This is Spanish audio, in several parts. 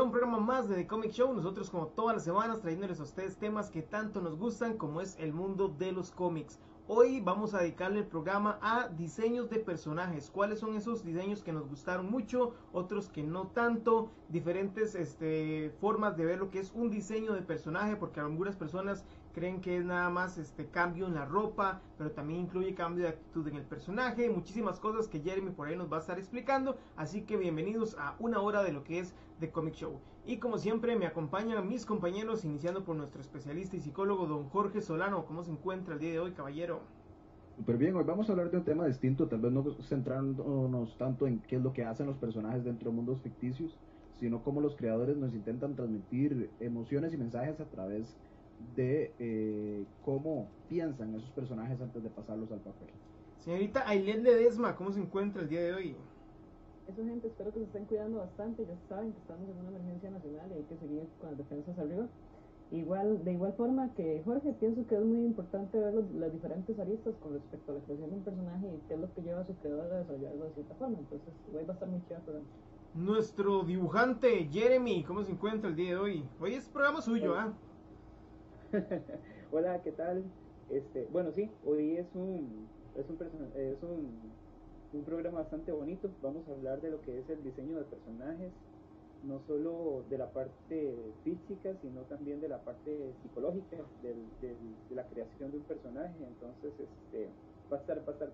un programa más de The Comic Show. Nosotros como todas las semanas trayéndoles a ustedes temas que tanto nos gustan como es el mundo de los cómics. Hoy vamos a dedicarle el programa a diseños de personajes. ¿Cuáles son esos diseños que nos gustaron mucho? Otros que no tanto. Diferentes formas de ver lo que es un diseño de personaje, porque algunas personas creen que es nada más cambio en la ropa, pero también incluye cambio de actitud en el personaje, muchísimas cosas que Jeremy por ahí nos va a estar explicando, así que bienvenidos a una hora de lo que es The Comic Show. Y como siempre me acompañan mis compañeros, iniciando por nuestro especialista y psicólogo don Jorge Solano. ¿Cómo se encuentra el día de hoy, caballero? Súper bien, hoy vamos a hablar de un tema distinto, tal vez no centrándonos tanto en qué es lo que hacen los personajes dentro de mundos ficticios, sino cómo los creadores nos intentan transmitir emociones y mensajes a través de cómo piensan esos personajes antes de pasarlos al papel. Señorita Ailén Ledesma, ¿cómo se encuentra el día de hoy? Eso, gente, espero que se estén cuidando bastante. Ya saben que estamos en una emergencia nacional y hay que seguir con las defensas arriba. De igual forma que Jorge, pienso que es muy importante ver las diferentes aristas con respecto a la creación de un personaje y qué es lo que lleva a su creador a desarrollarlo de cierta forma. Entonces, hoy va a estar muy chévere el programa. Nuestro dibujante Jeremy, ¿cómo se encuentra el día de hoy? Hoy es programa suyo, Hola, ¿ah? Hola, ¿qué tal? Bueno, sí, hoy es un programa bastante bonito. Vamos a hablar de lo que es el diseño de personajes, no solo de la parte física, sino también de la parte psicológica de la creación de un personaje. Entonces, va a estar.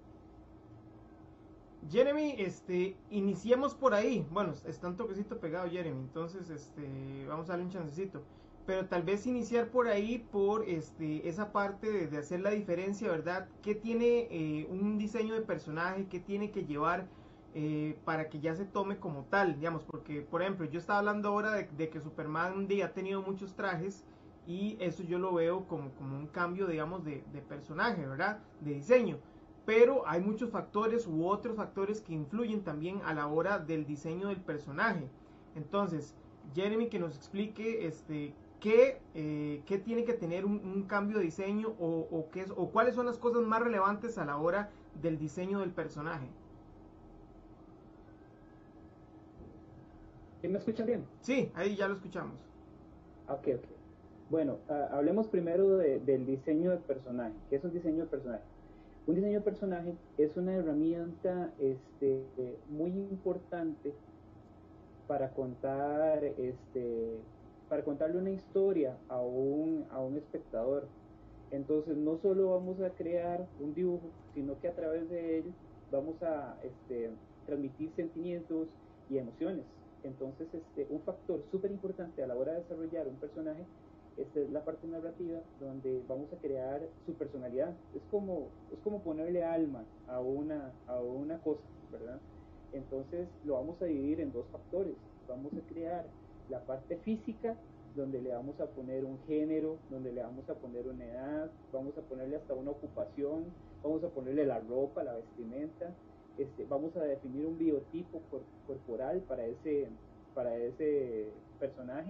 Jeremy, iniciemos por ahí. Bueno, está un toquecito pegado Jeremy, entonces vamos a darle un chancecito. Pero tal vez iniciar por ahí, por esa parte de hacer la diferencia, ¿verdad? ¿Qué tiene un diseño de personaje? ¿Qué tiene que llevar para que ya se tome como tal? Digamos, porque, por ejemplo, yo estaba hablando ahora de que Superman ha tenido muchos trajes y eso yo lo veo como un cambio, digamos, de personaje, ¿verdad? De diseño, pero hay muchos factores u otros factores que influyen también a la hora del diseño del personaje. Entonces, Jeremy, que nos explique qué tiene que tener un cambio de diseño o cuáles son las cosas más relevantes a la hora del diseño del personaje. ¿Sí me escuchan bien? Sí, ahí ya lo escuchamos. Ok, ok. Bueno, hablemos primero del diseño de personaje. ¿Qué es un diseño de personaje? Un diseño de personaje es una herramienta muy importante para contar, para contarle una historia a un espectador. Entonces, no solo vamos a crear un dibujo, sino que a través de él vamos a transmitir sentimientos y emociones. Entonces, un factor súper importante a la hora de desarrollar un personaje es la parte narrativa, donde vamos a crear su personalidad. Es como ponerle alma a una cosa, ¿verdad? Entonces lo vamos a dividir en dos factores. Vamos a crear la parte física, donde le vamos a poner un género, donde le vamos a poner una edad, vamos a ponerle hasta una ocupación, vamos a ponerle la ropa, la vestimenta, vamos a definir un biotipo corporal para ese personaje,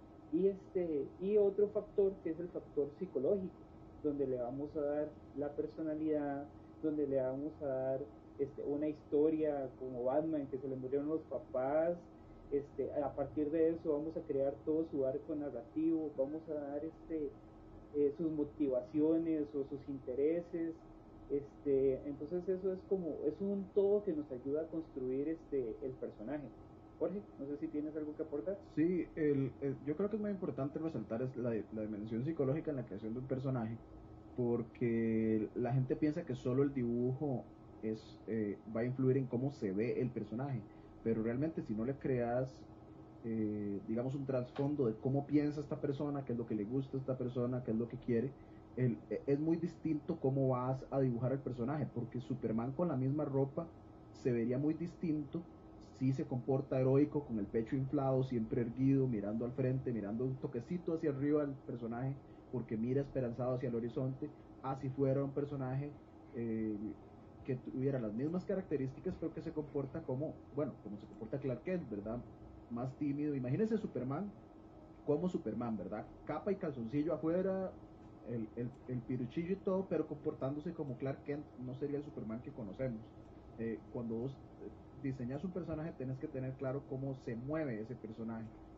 y otro factor que es el factor psicológico, donde le vamos a dar la personalidad, donde le vamos a dar una historia como Batman, que se le murieron los papás. A partir de eso vamos a crear todo su arco narrativo, vamos a dar sus motivaciones o sus intereses. Entonces eso es un todo que nos ayuda a construir el personaje. Jorge, no sé si tienes algo que aportar. Sí, yo creo que es muy importante resaltar es la dimensión psicológica en la creación de un personaje, porque la gente piensa que solo el dibujo va a influir en cómo se ve el personaje, pero realmente si no le creas, digamos, un trasfondo de cómo piensa esta persona, qué es lo que le gusta a esta persona, qué es lo que quiere, es muy distinto cómo vas a dibujar el personaje, porque Superman con la misma ropa se vería muy distinto si se comporta heroico, con el pecho inflado, siempre erguido, mirando al frente, mirando un toquecito hacia arriba al personaje, porque mira esperanzado hacia el horizonte, así fuera un personaje eh, que tuviera las mismas características, pero que se comporta como se comporta Clark Kent, ¿verdad? Más tímido. Imagínense Superman como Superman, ¿verdad? Capa y calzoncillo afuera, el piruchillo y todo, pero comportándose como Clark Kent, no sería el Superman que conocemos. Cuando vos diseñas un personaje, tenés que tener claro cómo se mueve ese personaje.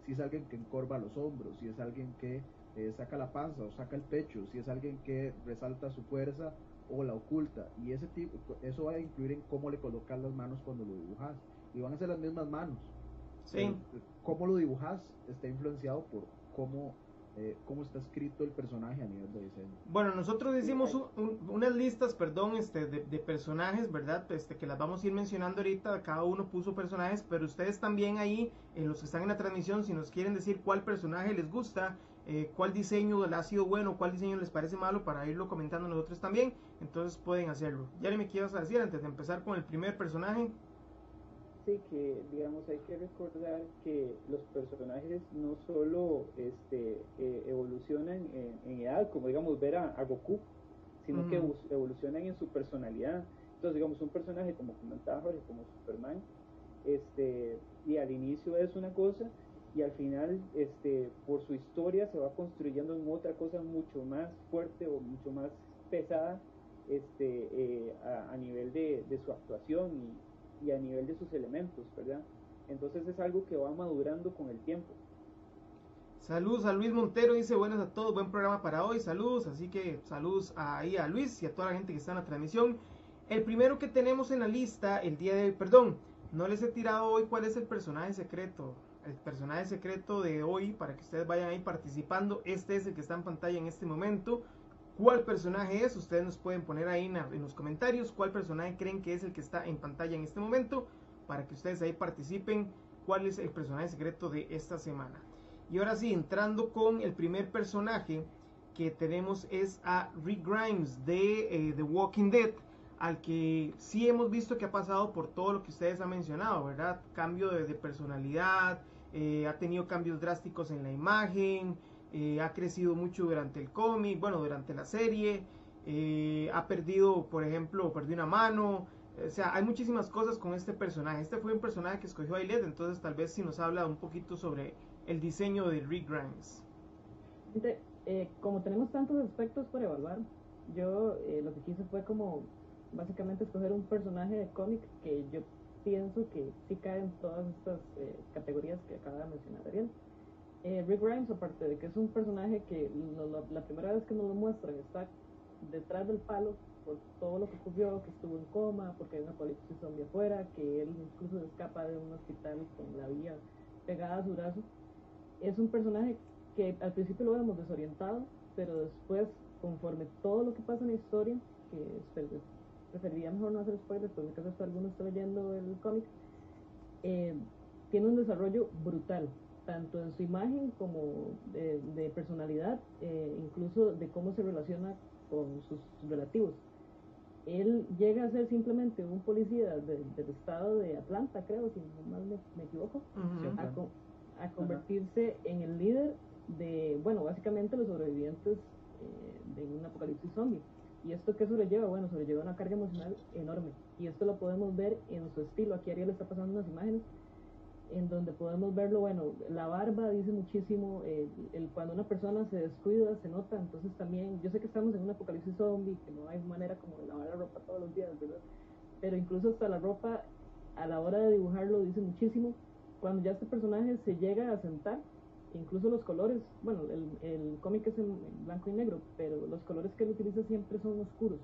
si es alguien que encorva los hombros, si es alguien que saca la panza o saca el pecho, si es alguien que resalta su fuerza o la oculta, y eso va a influir en cómo le colocas las manos cuando lo dibujas, y van a ser las mismas manos. Sí. Cómo lo dibujas está influenciado por cómo está escrito el personaje a nivel de diseño. Bueno, nosotros hicimos unas listas, perdón, de personajes, ¿verdad? Que las vamos a ir mencionando ahorita, cada uno puso personajes, pero ustedes también ahí, los que están en la transmisión, si nos quieren decir cuál personaje les gusta, cuál diseño les ha sido bueno, cuál diseño les parece malo, para irlo comentando nosotros también, entonces pueden hacerlo. Jeremy, ¿qué ibas a decir antes de empezar con el primer personaje? Sí, que digamos hay que recordar que los personajes no solo evolucionan en edad, como digamos ver a Goku, sino que evolucionan en su personalidad. Entonces, digamos, un personaje como comentaba Jorge, como Superman, y al inicio es una cosa, y al final, por su historia se va construyendo en otra cosa mucho más fuerte o mucho más pesada, a nivel de su actuación y a nivel de sus elementos, ¿verdad? Entonces es algo que va madurando con el tiempo. Saludos a Luis Montero, dice buenas a todos, buen programa para hoy, saludos, así que saludos ahí a Luis y a toda la gente que está en la transmisión. El primero que tenemos en la lista el día de hoy, perdón, no les he tirado hoy cuál es el personaje secreto. El personaje secreto de hoy, para que ustedes vayan ahí participando, este es el que está en pantalla en este momento. ¿Cuál personaje es? Ustedes nos pueden poner ahí en los comentarios cuál personaje creen que es el que está en pantalla en este momento, para que ustedes ahí participen cuál es el personaje secreto de esta semana. Y ahora sí, entrando con el primer personaje que tenemos es a Rick Grimes de The Walking Dead, al que sí hemos visto que ha pasado por todo lo que ustedes han mencionado, ¿verdad? Cambio de personalidad, ha tenido cambios drásticos en la imagen, ha crecido mucho durante el cómic, bueno, durante la serie, ha perdido, por ejemplo, perdió una mano, o sea, hay muchísimas cosas con este personaje. Este fue un personaje que escogió Ailet, entonces tal vez si nos habla un poquito sobre el diseño de Rick Grimes. Como tenemos tantos aspectos por evaluar, yo lo que quise fue como básicamente escoger un personaje de cómic que yo pienso que sí cae en todas estas categorías que acaba de mencionar Ariel. Rick Grimes, aparte de que es un personaje que la primera vez que nos lo muestran está detrás del palo por todo lo que ocurrió, que estuvo en coma, porque hay una apocalipsis zombie afuera, que él incluso escapa de un hospital con la vía pegada a su brazo. Es un personaje que al principio lo vemos desorientado, pero después, conforme todo lo que pasa en la historia, que preferiría mejor no hacer spoilers, porque en caso alguno está leyendo el cómic, tiene un desarrollo brutal, tanto en su imagen como de personalidad, incluso de cómo se relaciona con sus relativos. Él llega a ser simplemente un policía del estado de Atlanta, creo, si no mal me equivoco, a convertirse en el líder de, bueno, básicamente los sobrevivientes de un apocalipsis zombie. ¿Y esto qué sobrelleva? Bueno, sobrelleva una carga emocional enorme. Y esto lo podemos ver en su estilo. Aquí Ariel está pasando unas imágenes en donde podemos verlo, bueno, la barba dice muchísimo, cuando una persona se descuida se nota, entonces también, yo sé que estamos en un apocalipsis zombie, que no hay manera como de lavar la ropa todos los días, ¿verdad? Pero incluso hasta la ropa, a la hora de dibujarlo, dice muchísimo. Cuando ya este personaje se llega a sentar, incluso los colores, bueno, el cómic es en blanco y negro, pero los colores que él utiliza siempre son oscuros.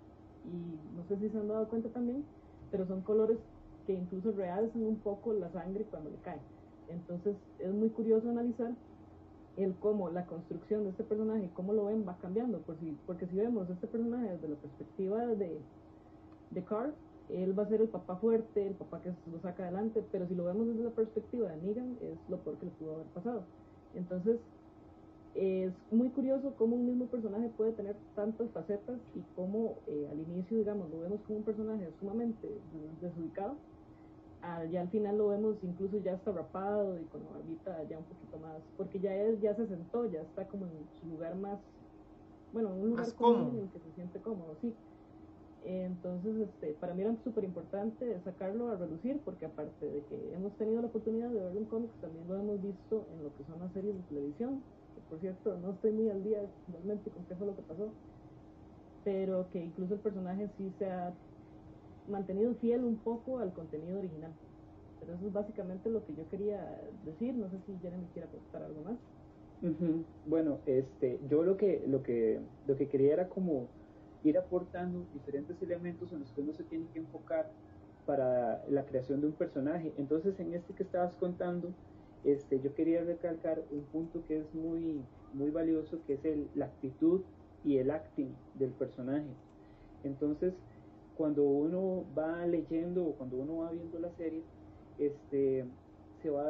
Y no sé si se han dado cuenta también, pero son colores que incluso realzan un poco la sangre cuando le cae. Entonces es muy curioso analizar el cómo la construcción de este personaje, cómo lo ven, va cambiando, porque si vemos este personaje desde la perspectiva de Carl, él va a ser el papá fuerte, el papá que lo saca adelante, pero si lo vemos desde la perspectiva de Negan, es lo peor que le pudo haber pasado. Entonces es muy curioso cómo un mismo personaje puede tener tantas facetas y cómo al inicio, digamos, lo vemos como un personaje sumamente desubicado, ya al final lo vemos incluso ya está rapado y con la barbita ya un poquito más, porque ya él ya se sentó, ya está como en su lugar más, bueno, un lugar común en el que se siente cómodo, sí. Entonces, para mí era súper importante sacarlo a relucir, porque aparte de que hemos tenido la oportunidad de verlo en cómics, también lo hemos visto en lo que son las series de televisión, que por cierto no estoy muy al día realmente con qué fue lo que pasó, pero que incluso el personaje sí se ha mantenido fiel un poco al contenido original. Pero eso es básicamente lo que yo quería decir. No sé si Jeremy quiere aportar algo más. Bueno, yo lo que quería era como ir aportando diferentes elementos en los que uno se tiene que enfocar para la creación de un personaje. Entonces, en este que estabas contando, yo quería recalcar un punto que es muy, muy valioso, que es la actitud y el acting del personaje. Entonces, cuando uno va leyendo o cuando uno va viendo la serie, se va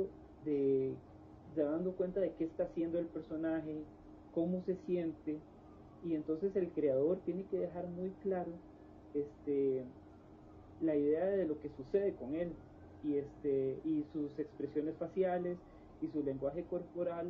dando cuenta de qué está haciendo el personaje, cómo se siente, y entonces el creador tiene que dejar muy claro la idea de lo que sucede con él, y sus expresiones faciales y su lenguaje corporal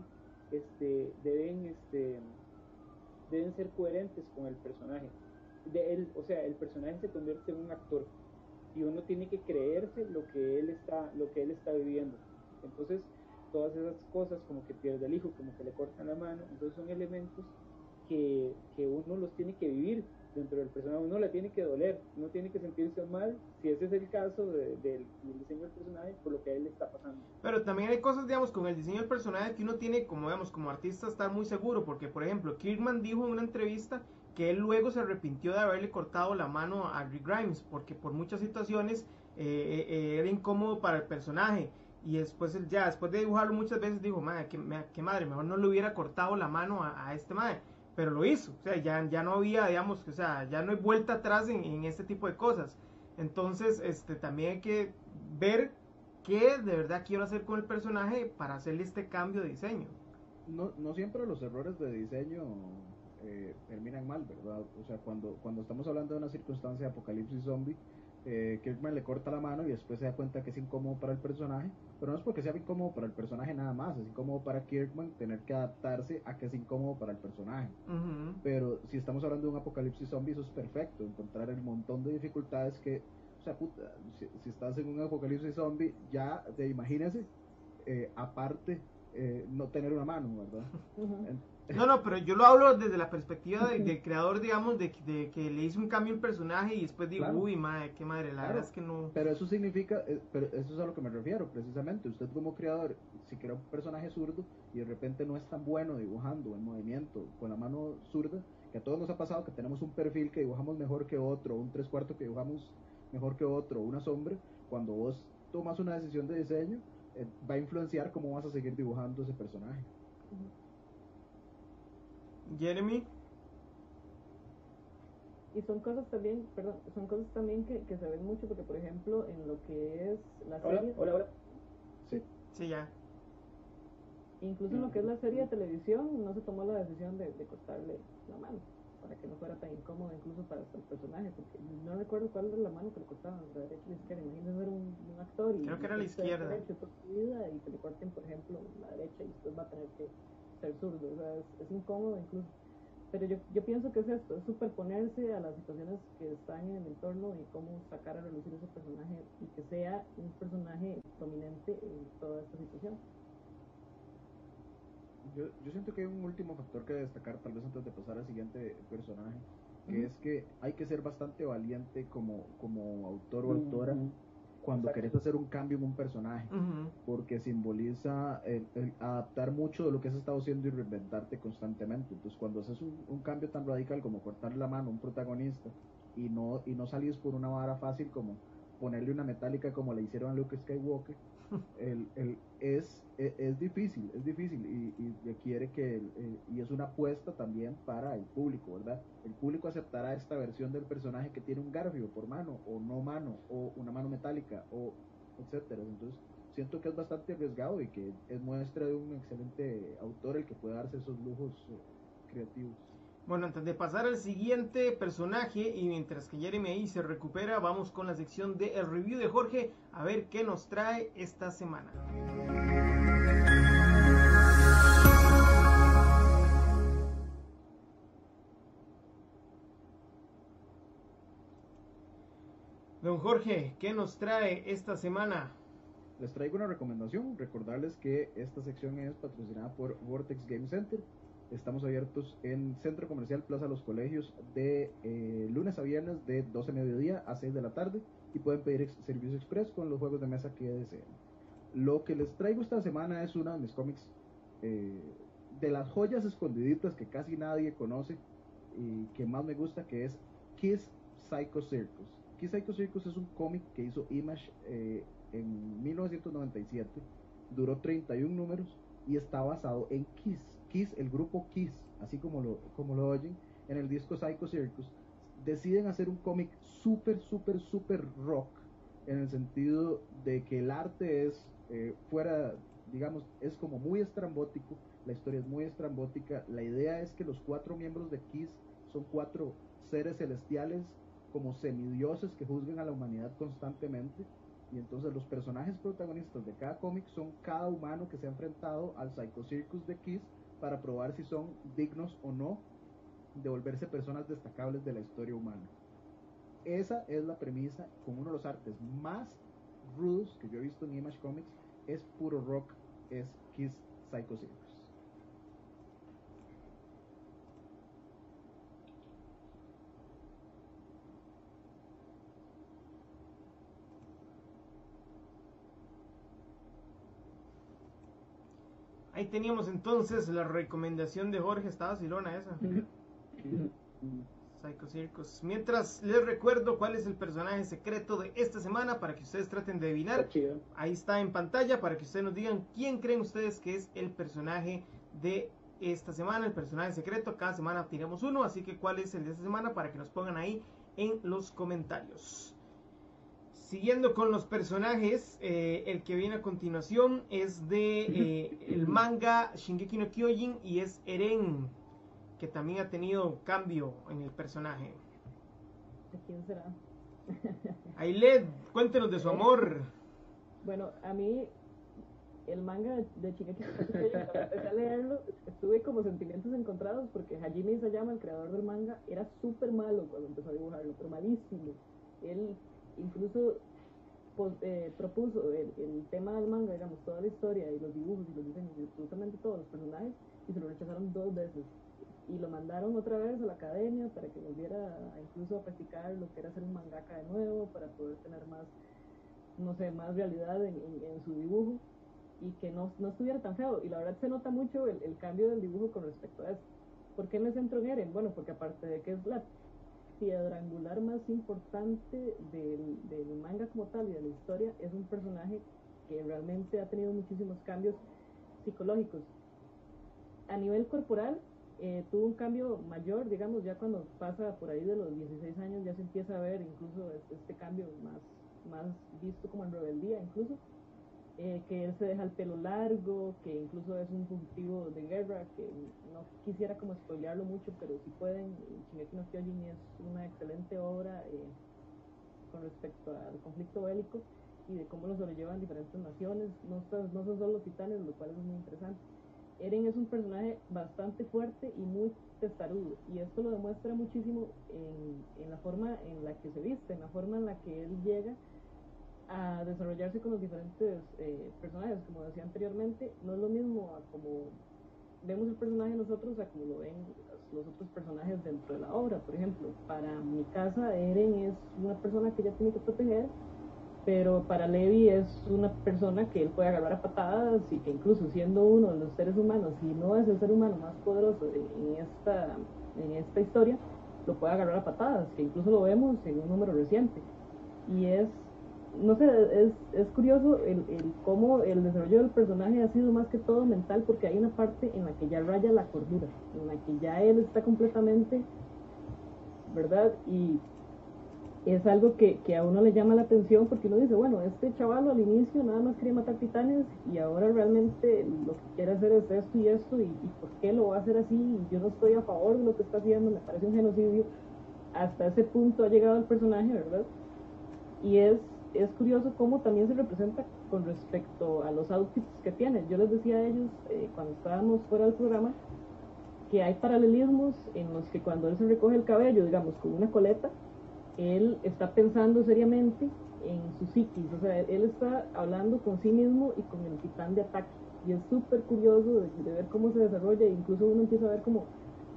deben ser coherentes con el personaje. O sea, el personaje se convierte en un actor y uno tiene que creerse lo que él está viviendo. Entonces, todas esas cosas, como que pierde el hijo, como que le cortan la mano, entonces son elementos que uno los tiene que vivir dentro del personaje, uno le tiene que doler, uno tiene que sentirse mal, si ese es el caso del diseño del personaje, por lo que a él le está pasando. Pero también hay cosas, digamos, con el diseño del personaje que uno tiene, como digamos, como artista estar muy seguro, porque por ejemplo, Kirkman dijo en una entrevista que él luego se arrepintió de haberle cortado la mano a Rick Grimes, porque por muchas situaciones era incómodo para el personaje. Y después después de dibujarlo muchas veces dijo, madre, que madre, mejor no le hubiera cortado la mano a este madre. Pero lo hizo, o sea, ya no había, digamos, o sea, ya no hay vuelta atrás en este tipo de cosas. Entonces, también hay que ver qué de verdad quiero hacer con el personaje para hacerle este cambio de diseño. No siempre los errores de diseño terminan mal, ¿verdad? O sea, cuando estamos hablando de una circunstancia de apocalipsis zombie, Kirkman le corta la mano y después se da cuenta que es incómodo para el personaje, pero no es porque sea incómodo para el personaje nada más, es incómodo para Kirkman tener que adaptarse a que es incómodo para el personaje. Pero si estamos hablando de un apocalipsis zombie, eso es perfecto, encontrar el montón de dificultades que, o sea, puta, si estás en un apocalipsis zombie, ya imagínese, aparte, no tener una mano, ¿verdad? No, pero yo lo hablo desde la perspectiva del creador, digamos, de que le hizo un cambio al personaje y después digo, Claro. Uy, madre, qué madre, la verdad es que no. Pero eso significa, pero eso es a lo que me refiero, precisamente. Usted como creador, si crea un personaje zurdo y de repente no es tan bueno dibujando en movimiento con la mano zurda, que a todos nos ha pasado que tenemos un perfil que dibujamos mejor que otro, un 3/4 que dibujamos mejor que otro, una sombra, cuando vos tomas una decisión de diseño, va a influenciar cómo vas a seguir dibujando ese personaje. Jeremy. Y son cosas también, que se ven mucho, porque por ejemplo en lo que es la serie, Hola. Sí, ya. incluso en lo que es la serie de televisión, no se tomó la decisión de cortarle la mano, para que no fuera tan incómodo incluso para el personaje, porque no recuerdo cuál era la mano que le cortaban, la derecha o la izquierda. Imagínense ser un actor y creo que era la izquierda, toda su vida, y que le corten por ejemplo la derecha y después va a tener que ser zurdo, o sea, es incómodo incluso. Pero yo pienso que es esto, es superponerse a las situaciones que están en el entorno y cómo sacar a relucir ese personaje y que sea un personaje prominente en toda esta situación. Yo siento que hay un último factor que destacar, tal vez antes de pasar al siguiente personaje, que es que hay que ser bastante valiente como autor o autora cuando querés hacer un cambio en un personaje, porque simboliza el adaptar mucho de lo que has estado haciendo y reinventarte constantemente. Entonces, cuando haces un cambio tan radical como cortarle la mano a un protagonista y no salís por una vara fácil como ponerle una metálica como le hicieron a Luke Skywalker, es difícil y requiere y es una apuesta también para el público, ¿verdad? El público aceptará esta versión del personaje que tiene un garfio por mano o no mano o una mano metálica o etcétera. Entonces siento que es bastante arriesgado y que es muestra de un excelente autor el que puede darse esos lujos creativos. Bueno, antes de pasar al siguiente personaje y mientras que Jeremy ahí se recupera, vamos con la sección de el review de Jorge a ver qué nos trae esta semana. Don Jorge, ¿qué nos trae esta semana? Les traigo una recomendación, recordarles que esta sección es patrocinada por Vortex Game Center. Estamos abiertos en Centro Comercial Plaza Los Colegios de lunes a viernes de 12 mediodía a 6 de la tarde. y pueden pedir servicio express con los juegos de mesa que deseen. Lo que les traigo esta semana es uno de mis cómics, de las joyas escondiditas que casi nadie conoce y que más me gusta, que es Kiss Psycho Circus. Kiss Psycho Circus es un cómic que hizo Image en 1997, duró 31 números y está basado en Kiss. Kiss, el grupo Kiss, así como lo oyen, en el disco Psycho Circus. Deciden hacer un cómic súper rock, en el sentido de que el arte es fuera, digamos, es como muy estrambótico, la historia es muy estrambótica. La idea es que los 4 miembros de Kiss son 4 seres celestiales como semidioses que juzgan a la humanidad constantemente, y entonces los personajes protagonistas de cada cómic son cada humano que se ha enfrentado al Psycho Circus de Kiss para probar si son dignos o no de volverse personas destacables de la historia humana. Esa es la premisa, con uno de los artes más rudos que yo he visto en Image Comics. Es puro rock, es Kiss Psycho Circus. Ahí teníamos entonces la recomendación de Jorge. Estaba silona esa. Psycho Circus. Mientras les recuerdo cuál es el personaje secreto de esta semana para que ustedes traten de adivinar. Ahí está en pantalla para que ustedes nos digan quién creen ustedes que es el personaje de esta semana, el personaje secreto. Cada semana tiramos uno, así que cuál es el de esta semana para que nos pongan ahí en los comentarios. Siguiendo con los personajes, el que viene a continuación es de el manga Shingeki no Kyojin y es Eren, que también ha tenido cambio en el personaje. ¿De quién será? Ailed, cuéntenos de su amor. Bueno, a mí el manga de Shingeki no Kyojin, cuando empecé a leerlo, estuve como sentimientos encontrados porque Hajime Isayama, el creador del manga, era súper malo cuando empezó a dibujarlo, pero malísimo. Él incluso propuso el tema del manga, digamos, toda la historia y los dibujos y los diseños y absolutamente todos los personajes, y se lo rechazaron 2 veces. Y lo mandaron otra vez a la academia para que volviera incluso a practicar lo que era ser un mangaka de nuevo, para poder tener más, no sé, más realidad en su dibujo y que no estuviera tan feo. Y la verdad se nota mucho el cambio del dibujo con respecto a eso. ¿Por qué me centro en Eren? Bueno, porque aparte de que es la piedra angular más importante del manga como tal y de la historia, es un personaje que realmente ha tenido muchísimos cambios psicológicos. A nivel corporal, tuvo un cambio mayor, digamos, ya cuando pasa por ahí de los 16 años ya se empieza a ver incluso este cambio más visto como en rebeldía incluso, que él se deja el pelo largo, que incluso es un fugitivo de guerra, que no quisiera como spoilearlo mucho, pero si pueden, Shingeki no Kyojin es una excelente obra con respecto al conflicto bélico y de cómo lo sobrellevan diferentes naciones, no son solo los titanes, lo cual es muy interesante. Eren es un personaje bastante fuerte y muy testarudo, y esto lo demuestra muchísimo en la forma en la que se viste, en la forma en la que él llega a desarrollarse con los diferentes personajes. Como decía anteriormente, no es lo mismo a como vemos el personaje nosotros a como lo ven los otros personajes dentro de la obra. Por ejemplo, para mi casa, Eren es una persona que ya tiene que proteger, pero para Levi es una persona que él puede agarrar a patadas y que incluso siendo uno de los seres humanos, si no es el ser humano más poderoso en esta historia, lo puede agarrar a patadas, que incluso lo vemos en un número reciente. Y no sé, es curioso el cómo el desarrollo del personaje ha sido más que todo mental, porque hay una parte en la que ya raya la cordura, en la que ya él está completamente, ¿verdad? Y es algo que a uno le llama la atención, porque uno dice, bueno, este chaval al inicio nada más quería matar titanes y ahora realmente lo que quiere hacer es esto y esto, y por qué lo va a hacer así, y yo no estoy a favor de lo que está haciendo, me parece un genocidio. Hasta ese punto ha llegado el personaje, ¿verdad? Y es curioso cómo también se representa con respecto a los outfits que tiene. Yo les decía a ellos cuando estábamos fuera del programa que hay paralelismos en los que cuando él se recoge el cabello, digamos, con una coleta, él está pensando seriamente en su psiquis, o sea, él está hablando con sí mismo y con el titán de ataque, y es súper curioso de ver cómo se desarrolla, e incluso uno empieza a ver como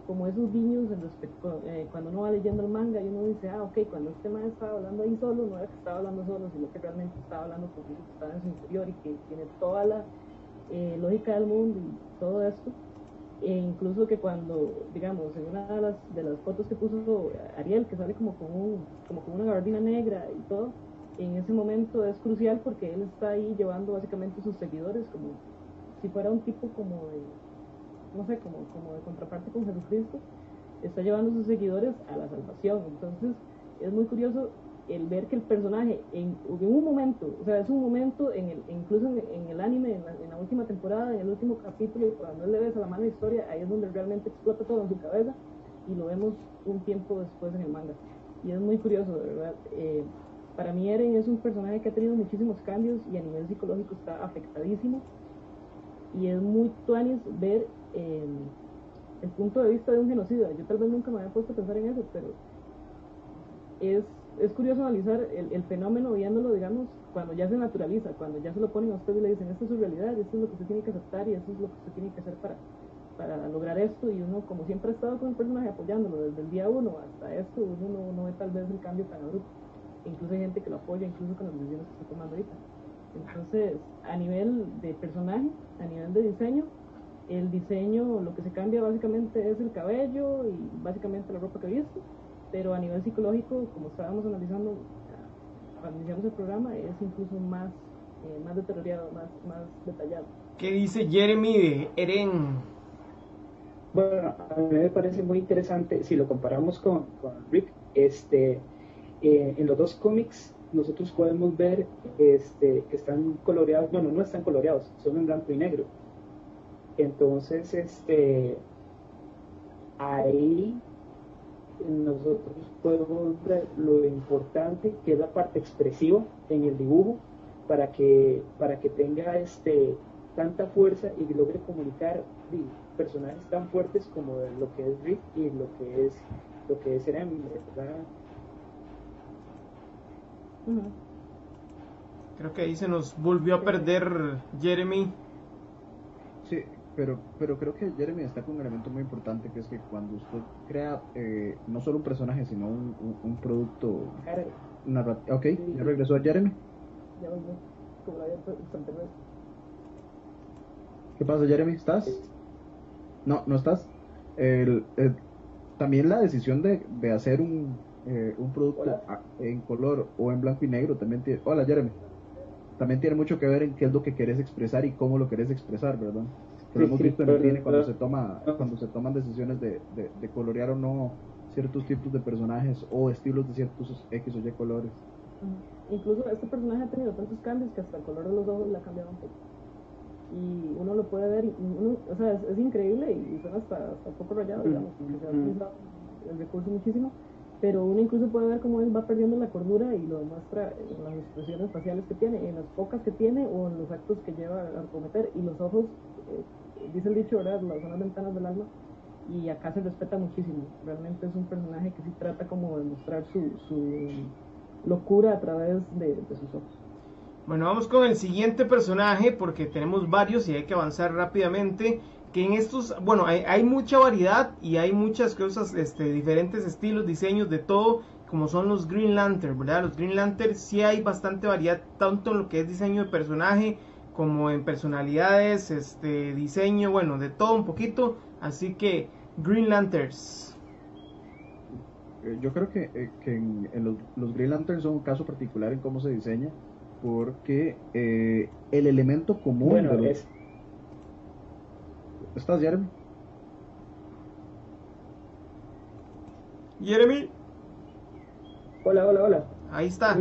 como esos guiños cuando uno va leyendo el manga y uno dice, ok, cuando este man estaba hablando ahí solo, no era que estaba hablando solo, sino que realmente estaba hablando con alguien que estaba en su interior y que tiene toda la lógica del mundo y todo esto. E incluso que cuando, digamos, en una de las fotos que puso Ariel, que sale como con una gabardina negra y todo, en ese momento es crucial porque él está ahí llevando básicamente sus seguidores como si fuera un tipo como de, no sé, como de contraparte con Jesucristo, está llevando a sus seguidores a la salvación. Entonces es muy curioso el ver que el personaje en un momento, o sea, es un momento incluso en el anime, en la última temporada, en el último capítulo, cuando él le besa la mano de historia, ahí es donde realmente explota todo en su cabeza y lo vemos un tiempo después en el manga. Y es muy curioso, de verdad. Para mí Eren es un personaje que ha tenido muchísimos cambios y a nivel psicológico está afectadísimo, y es muy tuanis ver el punto de vista de un genocida. Yo tal vez nunca me había puesto a pensar en eso, pero es curioso analizar el fenómeno viéndolo, digamos, cuando ya se naturaliza, cuando ya se lo ponen a usted y le dicen, esta es su realidad, esto es lo que usted tiene que aceptar y esto es lo que usted tiene que hacer para lograr esto, y uno, como siempre ha estado con el personaje apoyándolo desde el día uno hasta esto, uno no ve tal vez el cambio tan abrupto. Incluso hay gente que lo apoya, incluso con las decisiones que está tomando ahorita. Entonces, a nivel de personaje, a nivel de diseño, el diseño, lo que se cambia básicamente es el cabello y básicamente la ropa que viste, pero a nivel psicológico, como estábamos analizando cuando iniciamos el programa, es incluso más deteriorado, más detallado. ¿Qué dice Jeremy de Eren? Bueno, a mí me parece muy interesante, si lo comparamos con Rick, en los dos cómics nosotros podemos ver que están coloreados, bueno, no están coloreados, son en blanco y negro. Entonces, ahí nosotros podemos ver lo importante que es la parte expresiva en el dibujo para que tenga tanta fuerza y logre comunicar personajes tan fuertes como lo que es Rick y lo que es Eren, ¿verdad? Creo que ahí se nos volvió a perder Jeremy. Sí, pero creo que Jeremy destaca un elemento muy importante, que es que cuando usted crea no solo un personaje, sino un producto narrativo. Ok, sí. ¿Ya regresó a Jeremy? Ya volvió, como lo había anterior. ¿Qué pasa, Jeremy? ¿Estás? No estás. También la decisión de hacer un producto en color o en blanco y negro también tiene... Hola, Jeremy. También tiene mucho que ver en qué es lo que querés expresar y cómo lo querés expresar, ¿verdad? Que lo hemos visto en el cine cuando se toman decisiones de colorear o no ciertos tipos de personajes o estilos de ciertos X o Y colores. Incluso este personaje ha tenido tantos cambios que hasta el color de los ojos le ha cambiado un poco. Y uno lo puede ver, o sea, es increíble y suena hasta un poco rayado, digamos, porque se ha utilizado el recurso muchísimo, pero uno incluso puede ver cómo él va perdiendo la cordura y lo demuestra en las expresiones faciales que tiene, en las pocas que tiene o en los actos que lleva a cometer. Y los ojos, dice el dicho, ¿verdad?, son las ventanas del alma, y acá se respeta muchísimo. Realmente es un personaje que sí trata como de mostrar su locura a través de sus ojos. Bueno, vamos con el siguiente personaje porque tenemos varios y hay que avanzar rápidamente. Que en estos, bueno, hay mucha variedad y hay muchas cosas, diferentes estilos, diseños, de todo, como son los Green Lantern, ¿verdad? Los Green Lantern sí hay bastante variedad, tanto en lo que es diseño de personaje, como en personalidades, diseño, bueno, de todo un poquito. Así que, Green Lanterns. Yo creo que en los Green Lantern son un caso particular en cómo se diseña, porque el elemento común bueno, de los... ¿Estás, Jeremy? Jeremy. Hola. Ahí está.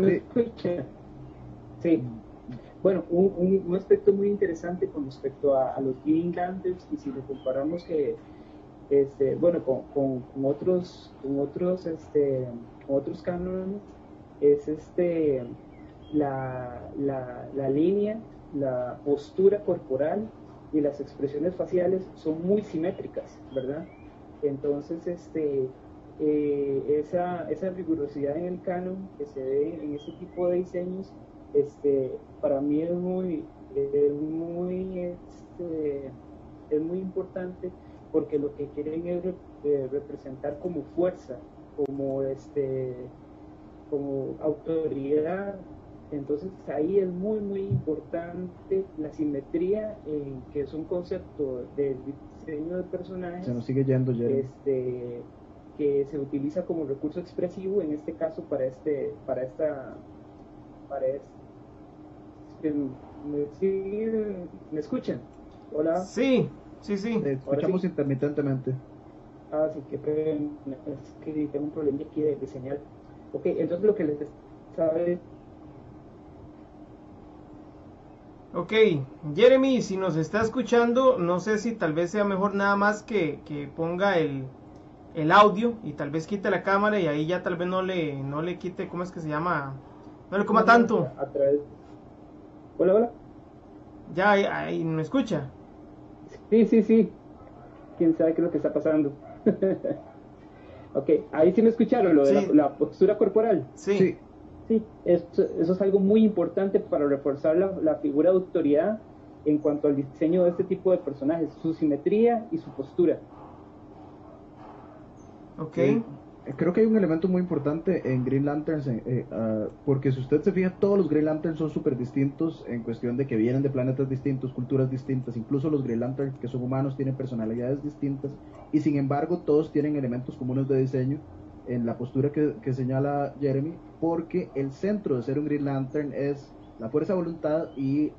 Sí. Bueno, un aspecto muy interesante con respecto a los Green Lanterns, y si lo comparamos bueno, con otros cánones, es la línea, la postura corporal y las expresiones faciales son muy simétricas, ¿verdad? Entonces, esa rigurosidad en el canon que se ve en ese tipo de diseños, para mí es muy importante, porque lo que quieren es representar como fuerza, como como autoridad. Entonces ahí es muy muy importante la simetría, que es un concepto del diseño de personajes. Se nos sigue yendo, Jeremy. Que se utiliza como recurso expresivo, en este caso para ¿me escuchan? Hola. Sí. Te escuchamos intermitentemente. Sí, es que tengo un problema aquí de señal. Ok, entonces lo que les sabe. Ok, Jeremy, si nos está escuchando, no sé si tal vez sea mejor nada más que ponga el audio y tal vez quite la cámara y ahí ya tal vez no le quite, ¿cómo es que se llama? No le coma tanto. Hola. Ya, ahí me escucha. Sí. Quién sabe qué es lo que está pasando. Ok, ahí sí me escucharon lo de la postura corporal. Sí, eso es algo muy importante para reforzar la figura de autoridad en cuanto al diseño de este tipo de personajes, su simetría y su postura. Ok. Creo que hay un elemento muy importante en Green Lanterns, porque si usted se fija, todos los Green Lanterns son súper distintos en cuestión de que vienen de planetas distintos, culturas distintas. Incluso los Green Lanterns que son humanos tienen personalidades distintas, y sin embargo todos tienen elementos comunes de diseño en la postura que señala Jeremy, porque el centro de ser un Green Lantern es la fuerza de voluntad y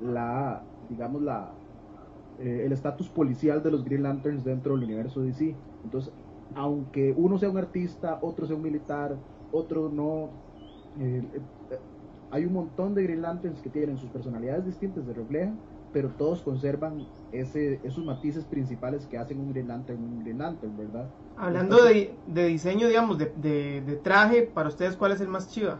el estatus policial de los Green Lanterns dentro del universo DC. Entonces, aunque uno sea un artista, otro sea un militar, otro no, hay un montón de Green Lanterns que tienen sus personalidades distintas, se reflejan, pero todos conservan esos matices principales que hacen un Green Lantern, ¿verdad? Hablando de diseño, digamos, de traje, para ustedes, ¿cuál es el más chiva?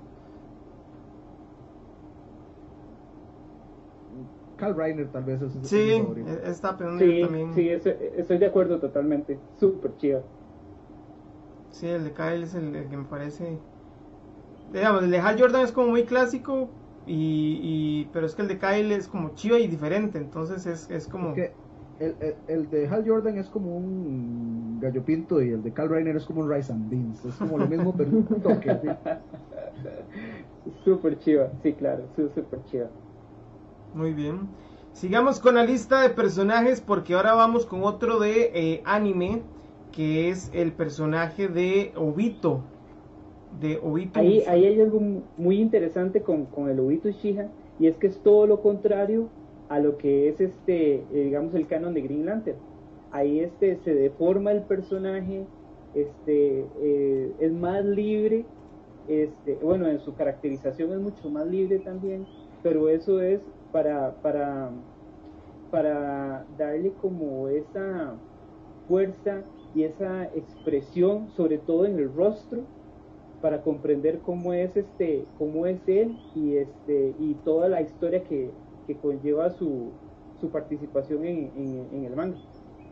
Kyle Rayner tal vez es Sí, mi favorito. está pensando también. Sí, estoy de acuerdo totalmente. Súper chido. Sí, el de Kyle es el que me parece. Digamos, el de Hal Jordan es como muy clásico, pero es que el de Kyle es como chido y diferente, entonces es como. Es que el de Hal Jordan es como un gallo pinto y el de Kyle Rayner es como un rice and beans. Es como lo mismo, pero un toque. ¿Sí? Súper chido, sí, claro, súper chido. Muy bien. Sigamos con la lista de personajes porque ahora vamos con otro de anime, que es el personaje de Obito. Ahí hay algo muy interesante con el Obito Uchiha, y es que es todo lo contrario a lo que es digamos, el canon de Green Lantern. Ahí se deforma el personaje, es más libre, bueno, en su caracterización es mucho más libre también, pero eso es para darle como esa fuerza y esa expresión, sobre todo en el rostro, para comprender cómo es él y toda la historia que conlleva su participación en el manga.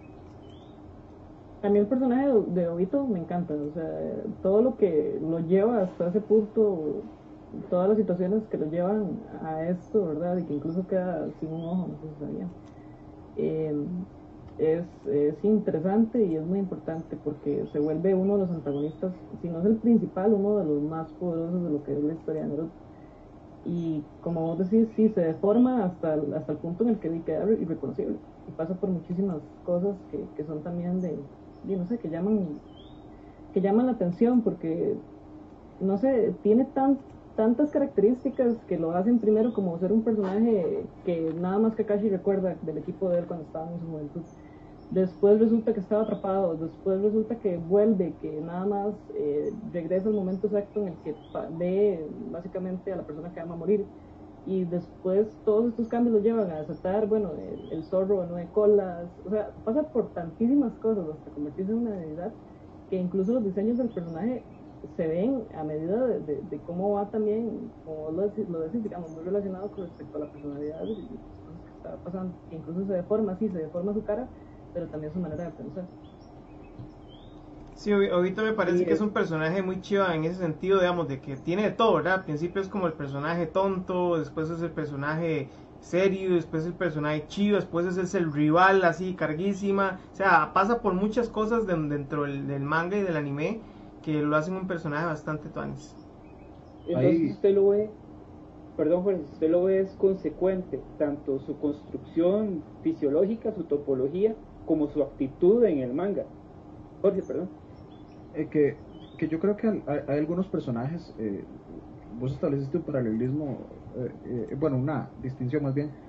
A mí el personaje de Obito me encanta, o sea, todo lo que lo lleva hasta ese punto, todas las situaciones que lo llevan a esto, ¿verdad? Y que incluso queda sin un ojo, no sé si sabía. Es interesante y es muy importante porque se vuelve uno de los antagonistas, si no es el principal, uno de los más poderosos de lo que es la historia de Naruto. Y como vos decís, sí, se deforma hasta el punto en el que queda irreconocible y pasa por muchísimas cosas que son también no sé, que llaman la atención porque, no sé, tiene tantas características que lo hacen primero como ser un personaje que nada más Kakashi recuerda del equipo de él cuando estaba en su juventud. Después resulta que estaba atrapado, después resulta que vuelve, que nada más regresa al momento exacto en el que ve básicamente a la persona que ama morir. Y después todos estos cambios lo llevan a desatar, bueno, el zorro de 9 colas, o sea, pasa por tantísimas cosas hasta convertirse en una deidad, que incluso los diseños del personaje se ven a medida de cómo va también, como lo decís, digamos, muy relacionado con respecto a la personalidad y las cosas que está pasando, que incluso se deforma su cara, pero también su manera de pensar. Sí, ahorita me parece que es un personaje muy chiva en ese sentido, digamos, de que tiene de todo, ¿verdad? Al principio es como el personaje tonto, después es el personaje serio, después el personaje chido, después es el rival así carguísima, o sea, pasa por muchas cosas dentro del manga y del anime que lo hacen un personaje bastante tuanis. Entonces usted lo ve, perdón Jorge, usted lo ve es consecuente, tanto su construcción fisiológica, su topología, como su actitud en el manga. Jorge, perdón. Que yo creo que hay algunos personajes, vos estableciste un paralelismo, bueno, una distinción más bien,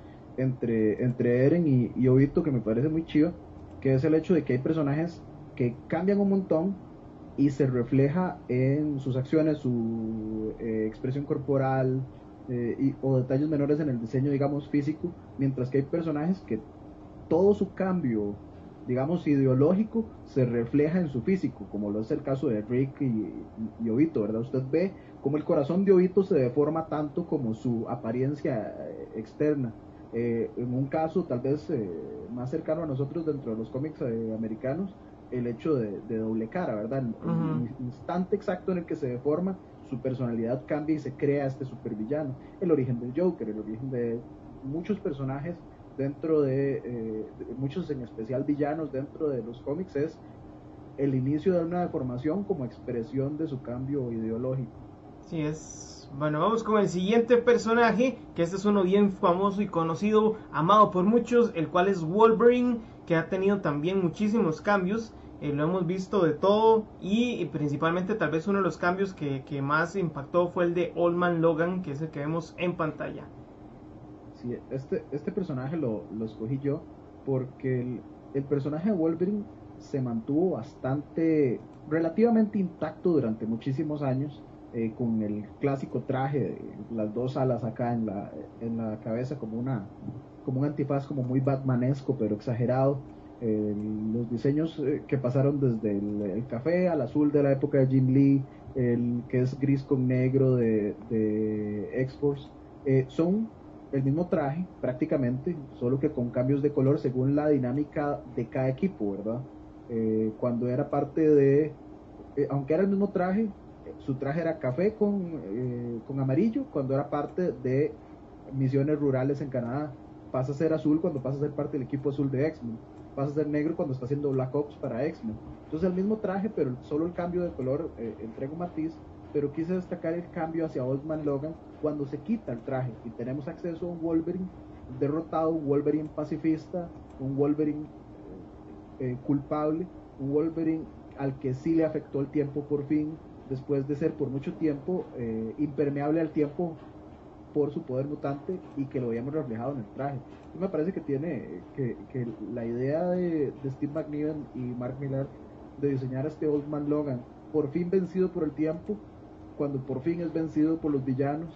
entre Eren y Obito, que me parece muy chido, que es el hecho de que hay personajes que cambian un montón y se refleja en sus acciones, su expresión corporal, o detalles menores en el diseño, digamos, físico, mientras que hay personajes que todo su cambio, digamos, ideológico se refleja en su físico, como lo es el caso de Rick y Obito, ¿verdad? Usted ve cómo el corazón de Obito se deforma tanto como su apariencia externa. En un caso tal vez más cercano a nosotros dentro de los cómics americanos, el hecho de doble cara, ¿verdad? El instante exacto en el que se deforma, su personalidad cambia y se crea este supervillano. El origen del Joker, el origen de muchos personajes dentro de muchos, en especial villanos dentro de los cómics, es el inicio de una deformación como expresión de su cambio ideológico. Sí, es. Bueno, vamos con el siguiente personaje, que este es uno bien famoso y conocido, amado por muchos, el cual es Wolverine, que ha tenido también muchísimos cambios. Lo hemos visto de todo, y principalmente tal vez uno de los cambios que más impactó fue el de Old Man Logan, que es el que vemos en pantalla. Sí, este personaje lo escogí yo porque el personaje de Wolverine se mantuvo relativamente intacto durante muchísimos años, con el clásico traje, las dos alas acá en la cabeza, como un antifaz como muy batmanesco pero exagerado. Los diseños que pasaron desde el café al azul de la época de Jim Lee, el que es gris con negro de X-Force, son el mismo traje prácticamente, solo que con cambios de color según la dinámica de cada equipo, ¿verdad? Cuando era parte aunque era el mismo traje, su traje era café con amarillo. Cuando era parte de misiones rurales en Canadá, pasa a ser azul cuando pasa a ser parte del equipo azul de X-Men, pasa a ser negro cuando está haciendo Black Ops para X-Men. Entonces el mismo traje, pero solo el cambio de color entrega un matiz. Pero quise destacar el cambio hacia Old Man Logan cuando se quita el traje y tenemos acceso a un Wolverine derrotado, un Wolverine pacifista, un Wolverine culpable, un Wolverine al que sí le afectó el tiempo por fin, después de ser por mucho tiempo impermeable al tiempo por su poder mutante, y que lo habíamos reflejado en el traje. Y me parece que que la idea de Steve McNiven y Mark Millar de diseñar a este Old Man Logan, por fin vencido por el tiempo, cuando por fin es vencido por los villanos,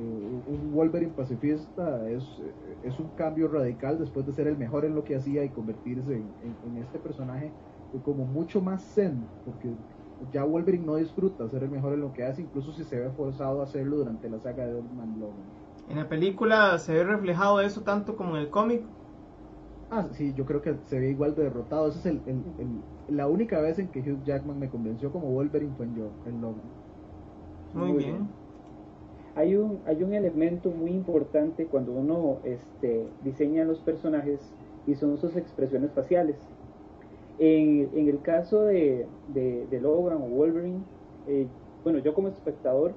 un Wolverine pacifista, es un cambio radical después de ser el mejor en lo que hacía y convertirse en este personaje como mucho más zen, porque ya Wolverine no disfruta ser el mejor en lo que hace, incluso si se ve forzado a hacerlo durante la saga de Old Man Logan. ¿En la película se ve reflejado eso tanto como en el cómic? Sí, yo creo que se ve igual de derrotado. Esa es la única vez en que Hugh Jackman me convenció como Wolverine fue en Logan. Muy bien. Hay un elemento muy importante cuando uno diseña los personajes, y son sus expresiones faciales. En el caso de Logan o Wolverine, bueno, yo como espectador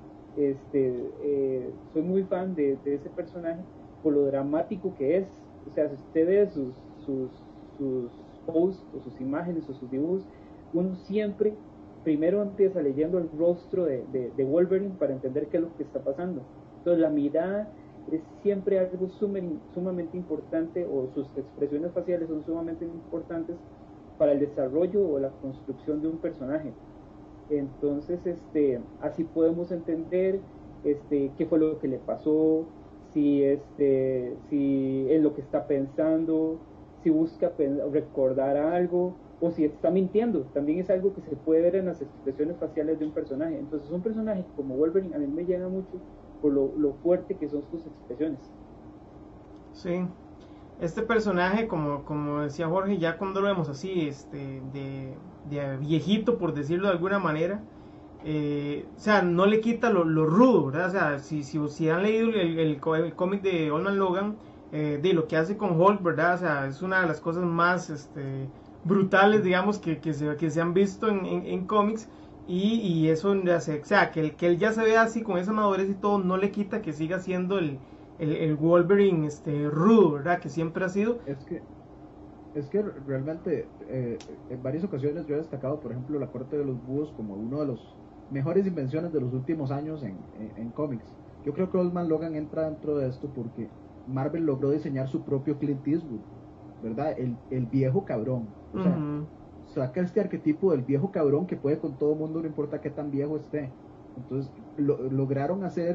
soy muy fan de ese personaje por lo dramático que es. O sea, si usted ve sus posts o sus imágenes o sus dibujos, uno siempre primero empieza leyendo el rostro de Wolverine para entender qué es lo que está pasando. Entonces la mirada es siempre algo sumamente importante, o sus expresiones faciales son sumamente importantes para el desarrollo o la construcción de un personaje. Entonces así podemos entender qué fue lo que le pasó, si es lo que está pensando, si busca recordar algo, o si está mintiendo. También es algo que se puede ver en las expresiones faciales de un personaje. Entonces un personaje como Wolverine a mí me llega mucho por lo fuerte que son sus expresiones. Sí, este personaje, como decía Jorge, ya cuando lo vemos así, de viejito, por decirlo de alguna manera, o sea, no le quita lo rudo, ¿verdad? O sea, si han leído el cómic de Old Man Logan, de lo que hace con Hulk, ¿verdad? O sea, es una de las cosas más brutales, digamos, que se han visto en cómics. Y eso, o sea, que él ya se vea así con esa madurez y todo, no le quita que siga siendo el Wolverine rudo, ¿verdad? Que siempre ha sido. Es que realmente en varias ocasiones yo he destacado, por ejemplo, la corte de los búhos como uno de los mejores invenciones de los últimos años en cómics. Yo creo que Old Man Logan entra dentro de esto porque Marvel logró diseñar su propio Clint Eastwood, ¿verdad? El viejo cabrón. O sea, saca este arquetipo del viejo cabrón que puede con todo mundo, no importa qué tan viejo esté. Entonces lograron hacer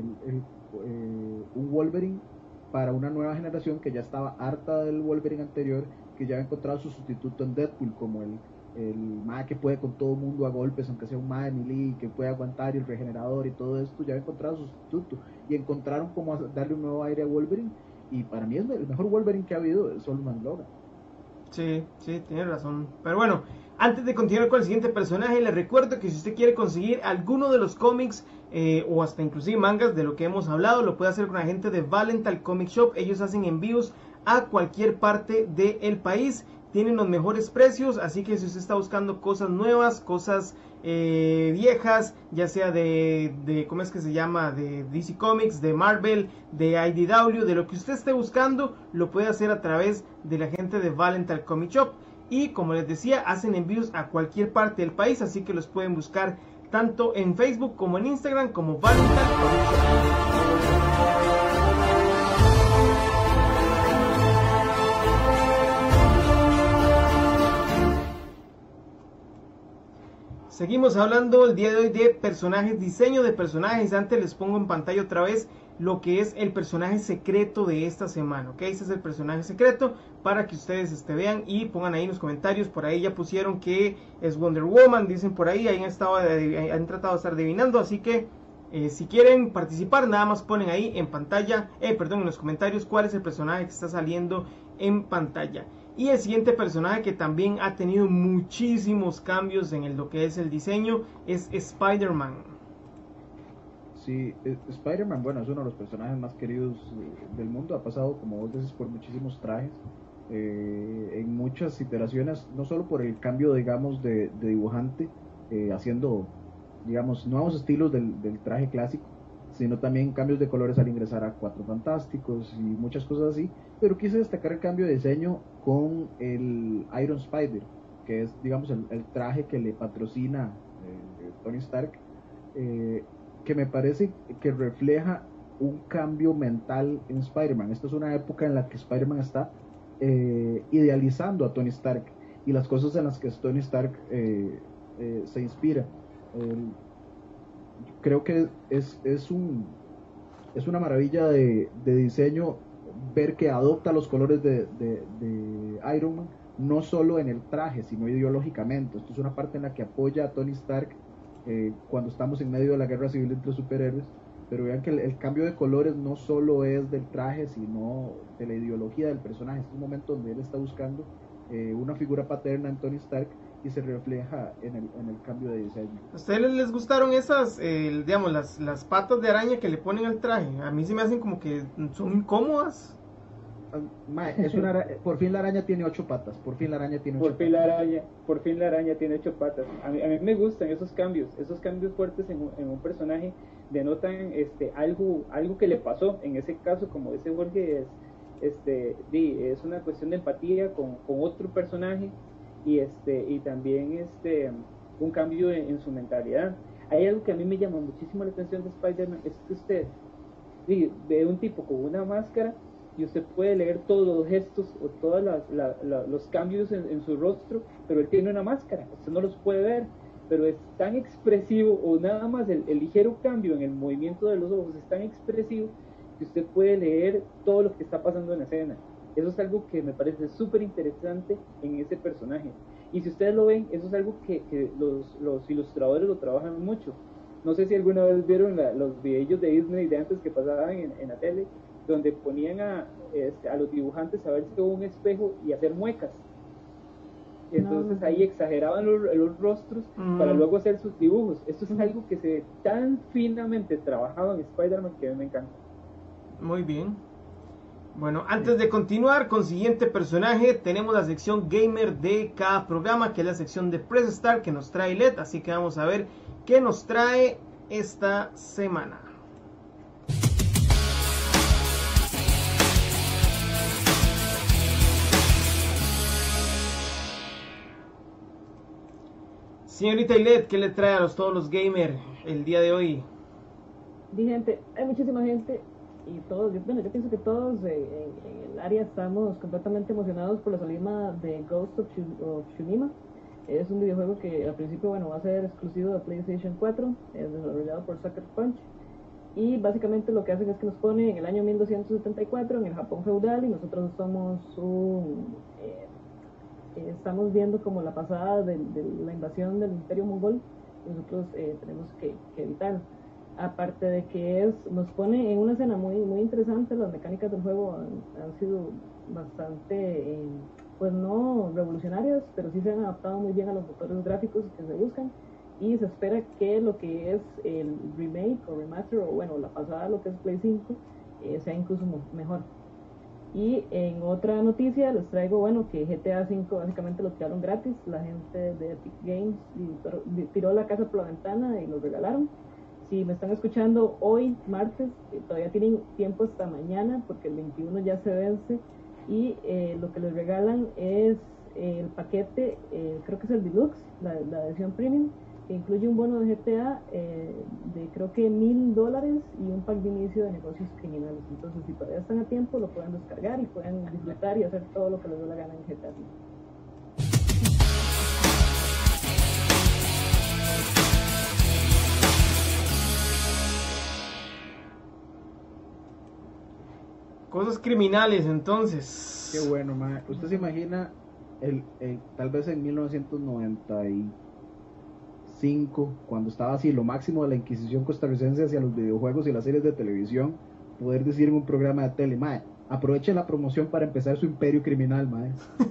un Wolverine para una nueva generación que ya estaba harta del Wolverine anterior, que ya ha encontrado su sustituto en Deadpool, como el mae que puede con todo mundo a golpes, aunque sea un mae melee, que puede aguantar, y el regenerador y todo esto, ya ha encontrado su sustituto, y encontraron cómo darle un nuevo aire a Wolverine, y para mí es el mejor Wolverine que ha habido, es Old Man Logan. Sí, tiene razón. Pero bueno, antes de continuar con el siguiente personaje, les recuerdo que si usted quiere conseguir alguno de los cómics o hasta inclusive mangas de lo que hemos hablado, lo puede hacer con la gente de Valentine Comic Shop. Ellos hacen envíos a cualquier parte del país. Tienen los mejores precios, así que si usted está buscando cosas nuevas, cosas viejas, ya sea de ¿cómo es que se llama? De DC Comics, de Marvel, de IDW, de lo que usted esté buscando, lo puede hacer a través de la gente de Valentine Comic Shop. Y como les decía, hacen envíos a cualquier parte del país, así que los pueden buscar tanto en Facebook como en Instagram como Valentine Comic Shop. Seguimos hablando el día de hoy de personajes, diseño de personajes. Antes les pongo en pantalla otra vez lo que es el personaje secreto de esta semana, ¿ok? Este es el personaje secreto para que ustedes vean y pongan ahí en los comentarios. Por ahí ya pusieron que es Wonder Woman, dicen por ahí, han tratado de estar adivinando, así que si quieren participar, nada más ponen ahí en pantalla, en los comentarios cuál es el personaje que está saliendo en pantalla. Y el siguiente personaje que también ha tenido muchísimos cambios en lo que es el diseño es Spider-Man. Sí, Spider-Man, bueno, es uno de los personajes más queridos del mundo. Ha pasado como 2 veces por muchísimos trajes, en muchas iteraciones, no solo por el cambio, digamos, de dibujante, haciendo, digamos, nuevos estilos del traje clásico, sino también cambios de colores al ingresar a Cuatro Fantásticos y muchas cosas así. Pero quise destacar el cambio de diseño con el Iron Spider, que es, digamos, el traje que le patrocina Tony Stark, que me parece que refleja un cambio mental en Spider-Man. Esta es una época en la que Spider-Man está idealizando a Tony Stark y las cosas en las que Tony Stark se inspira. Creo que es una maravilla de diseño ver que adopta los colores de Iron Man, no solo en el traje, sino ideológicamente. Esto es una parte en la que apoya a Tony Stark cuando estamos en medio de la guerra civil entre superhéroes. Pero vean que el cambio de colores no solo es del traje, sino de la ideología del personaje. Es un momento donde él está buscando una figura paterna en Tony Stark y se refleja en el cambio de diseño. ¿A ustedes les gustaron esas, digamos, las patas de araña que le ponen al traje? A mí se me hacen como que son incómodas. Por fin la araña tiene 8 patas. Por fin la araña tiene 8 patas. Por fin la araña tiene 8 patas. A mí me gustan esos cambios fuertes en un personaje. Denotan algo que le pasó. En ese caso, como dice Jorge, es una cuestión de empatía con otro personaje y también un cambio en su mentalidad. Hay algo que a mí me llama muchísimo la atención de Spider-Man, es que usted ve un tipo con una máscara y usted puede leer todos los gestos o todos los cambios en su rostro, pero él tiene una máscara, usted no los puede ver, pero es tan expresivo, o nada más el ligero cambio en el movimiento de los ojos es tan expresivo que usted puede leer todo lo que está pasando en la escena. Eso es algo que me parece súper interesante en ese personaje. Y si ustedes lo ven, eso es algo que los ilustradores lo trabajan mucho. No sé si alguna vez vieron los videos de Disney de antes que pasaban en la tele, donde ponían a los dibujantes a verse con un espejo y hacer muecas. entonces ahí exageraban los rostros para luego hacer sus dibujos. Esto es algo que se ve tan finamente trabajado en Spider-Man que a mí me encanta. Muy bien. Bueno, antes de continuar con siguiente personaje, tenemos la sección gamer de cada programa, que es la sección de Press Start que nos trae LED, así que vamos a ver qué nos trae esta semana. Señorita Ilet, ¿qué le trae a todos los gamers el día de hoy? Gente, hay muchísima gente y todos, yo pienso que todos en el área estamos completamente emocionados por la salida de Ghost of Tsushima. Es un videojuego que al principio, va a ser exclusivo de PlayStation 4, es desarrollado por Sucker Punch, y básicamente lo que hacen es que nos pone en el año 1274 en el Japón feudal, y nosotros somos estamos viendo como la pasada de la invasión del Imperio Mongol, y nosotros tenemos que evitarlo. Aparte de que nos pone en una escena muy interesante. Las mecánicas del juego han sido bastante, pues no revolucionarias, pero sí se han adaptado muy bien a los motores gráficos que se buscan, y se espera que lo que es el remake o remaster, o la pasada, lo que es Play 5, sea incluso mejor. Y en otra noticia les traigo, que GTA V básicamente lo tiraron gratis. La gente de Epic Games tiró la casa por la ventana y lo regalaron. Si me están escuchando hoy, martes, todavía tienen tiempo hasta mañana, porque el 21 ya se vence, y lo que les regalan es el paquete, creo que es el Deluxe, la versión Premium, que incluye un bono de GTA de creo que $1,000 y un pack de inicio de negocios criminales. Entonces, si todavía están a tiempo, lo pueden descargar y pueden disfrutar y hacer todo lo que les dé la gana en GTA. Cosas criminales, entonces. Qué bueno, mae. ¿Usted se imagina tal vez en 1995, cuando estaba así lo máximo de la Inquisición costarricense hacia los videojuegos y las series de televisión, poder decir en un programa de tele, mae, aproveche la promoción para empezar su imperio criminal, mae?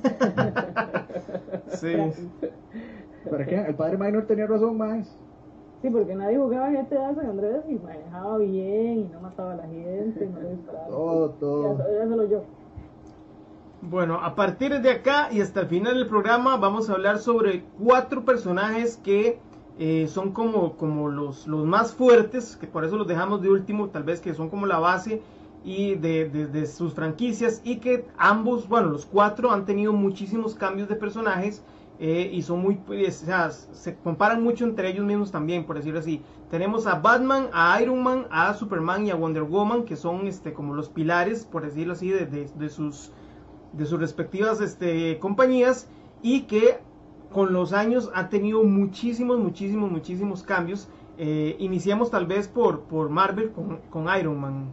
Sí. ¿Para qué? El padre Minor tenía razón, mae. Sí, porque nadie jugaba GTA San Andrés y manejaba bien y no mataba a la gente y no le disparaba. Todo. Ya solo yo. Bueno, a partir de acá y hasta el final del programa vamos a hablar sobre 4 personajes que son como los más fuertes, que por eso los dejamos de último, tal vez que son como la base y de sus franquicias, y que ambos, los 4 han tenido muchísimos cambios de personajes. Y son muy, se comparan mucho entre ellos mismos también, por decirlo así. Tenemos a Batman, a Iron Man, a Superman y a Wonder Woman, que son como los pilares, por decirlo así, de sus respectivas compañías, y que con los años ha tenido muchísimos cambios. Iniciamos tal vez por Marvel con Iron Man.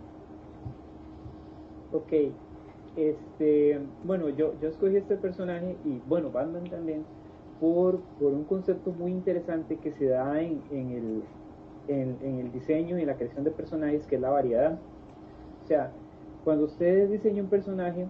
Ok. Yo escogí este personaje, y Batman también, por un concepto muy interesante que se da en el diseño y la creación de personajes, que es la variedad. O sea, cuando usted diseña un personaje,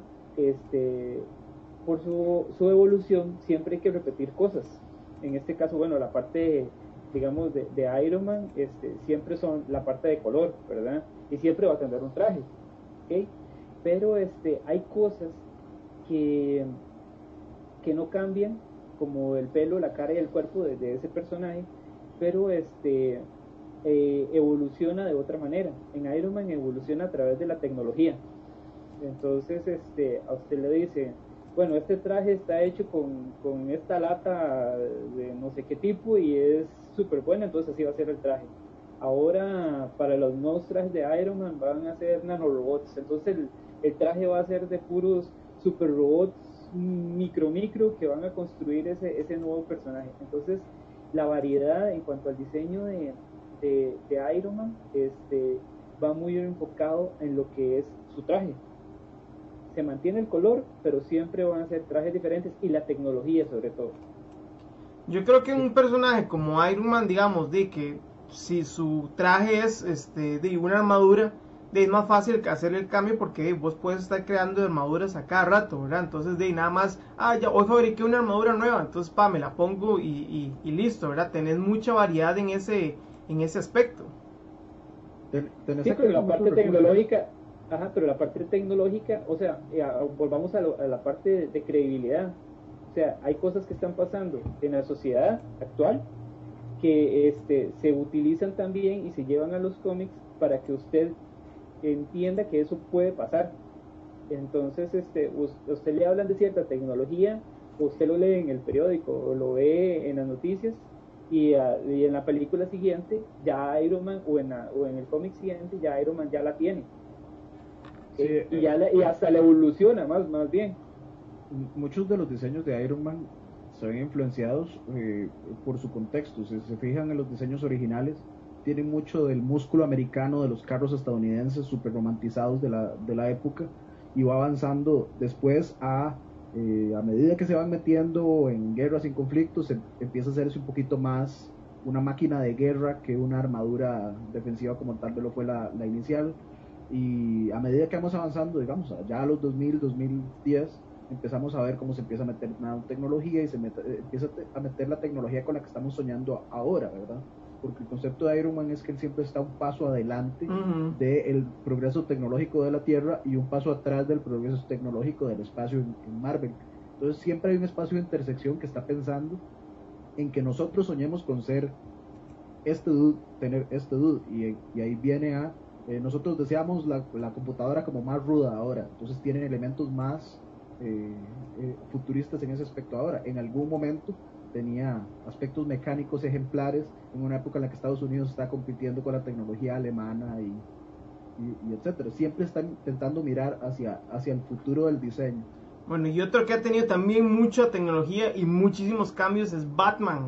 por su evolución siempre hay que repetir cosas. En este caso, la parte, digamos, de Iron Man, siempre son la parte de color, ¿verdad? Y siempre va a tener un traje, ¿ok? Pero hay cosas que no cambian, como el pelo, la cara y el cuerpo de ese personaje, pero evoluciona de otra manera. En Iron Man evoluciona a través de la tecnología. Entonces a usted le dice, este traje está hecho con esta lata de no sé qué tipo y es súper buena, entonces así va a ser el traje. Ahora para los nuevos trajes de Iron Man van a ser nanorobots, entonces el traje va a ser de puros super robots micro que van a construir ese nuevo personaje. Entonces la variedad en cuanto al diseño de Iron Man va muy enfocado en lo que es su traje. Se mantiene el color, pero siempre van a ser trajes diferentes, y la tecnología sobre todo. Yo creo que un personaje como Iron Man, digamos, de que si su traje es de una armadura, es más fácil hacer el cambio porque vos puedes estar creando armaduras a cada rato, ¿verdad? Entonces nada más, ya hoy fabriqué una armadura nueva, entonces me la pongo y listo, ¿verdad? Tenés mucha variedad en ese aspecto. Sí, pero la parte tecnológica, pero la parte tecnológica, o sea, volvamos a la parte de credibilidad. O sea, hay cosas que están pasando en la sociedad actual que se utilizan también y se llevan a los cómics para que usted entienda que eso puede pasar. Entonces, usted le hablan de cierta tecnología, usted lo lee en el periódico o lo ve en las noticias y en la película siguiente ya Iron Man o en el cómic siguiente ya Iron Man ya la tiene. Sí, y hasta la evoluciona más bien. Muchos de los diseños de Iron Man se ven influenciados por su contexto. Si se fijan en los diseños originales, tienen mucho del músculo americano de los carros estadounidenses super romantizados de la época, y va avanzando después a medida que se van metiendo en guerras y en conflictos, empieza a hacerse un poquito más una máquina de guerra que una armadura defensiva como tal vez lo fue la inicial. Y a medida que vamos avanzando, digamos, ya a los 2010, empezamos a ver cómo se empieza a meter nanotecnología y empieza a meter la tecnología con la que estamos soñando ahora, ¿verdad? Porque el concepto de Iron Man es que él siempre está un paso adelante del progreso tecnológico de la Tierra y un paso atrás del progreso tecnológico del espacio en Marvel. Entonces siempre hay un espacio de intersección que está pensando en que nosotros soñemos con ser este dude, tener este dude, y ahí viene a nosotros deseamos la computadora como más ruda ahora, entonces tienen elementos más futuristas en ese aspecto ahora. En algún momento tenía aspectos mecánicos ejemplares en una época en la que Estados Unidos está compitiendo con la tecnología alemana y etcétera. Siempre están intentando mirar hacia el futuro del diseño. Bueno, y otro que ha tenido también mucha tecnología y muchísimos cambios es Batman.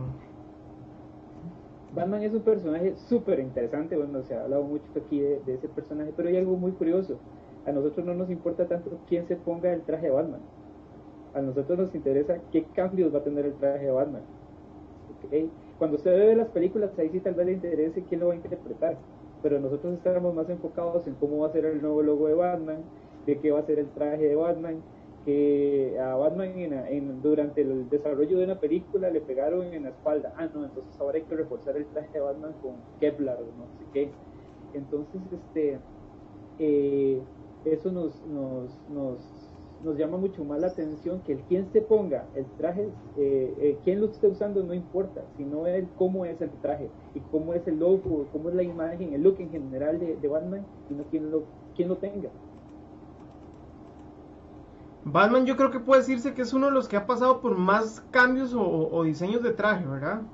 Batman es un personaje súper interesante. Bueno, se ha hablado mucho aquí de ese personaje, pero hay algo muy curioso. A nosotros no nos importa tanto quién se ponga el traje de Batman. A nosotros nos interesa qué cambios va a tener el traje de Batman. ¿Okay? Cuando usted ve las películas, ahí sí tal vez le interese quién lo va a interpretar, pero nosotros estamos más enfocados en cómo va a ser el nuevo logo de Batman, de qué va a ser el traje de Batman, que a Batman durante el desarrollo de una película le pegaron en la espalda. No, entonces ahora hay que reforzar el traje de Batman con Kevlar o no sé qué. Entonces, eso nos llama mucho más la atención que quien se ponga el traje, quien lo esté usando no importa, sino el cómo es el traje y cómo es el logo, cómo es la imagen, el look en general de Batman, sino quien lo tenga. Batman yo creo que puede decirse que es uno de los que ha pasado por más cambios o diseños de traje, ¿verdad?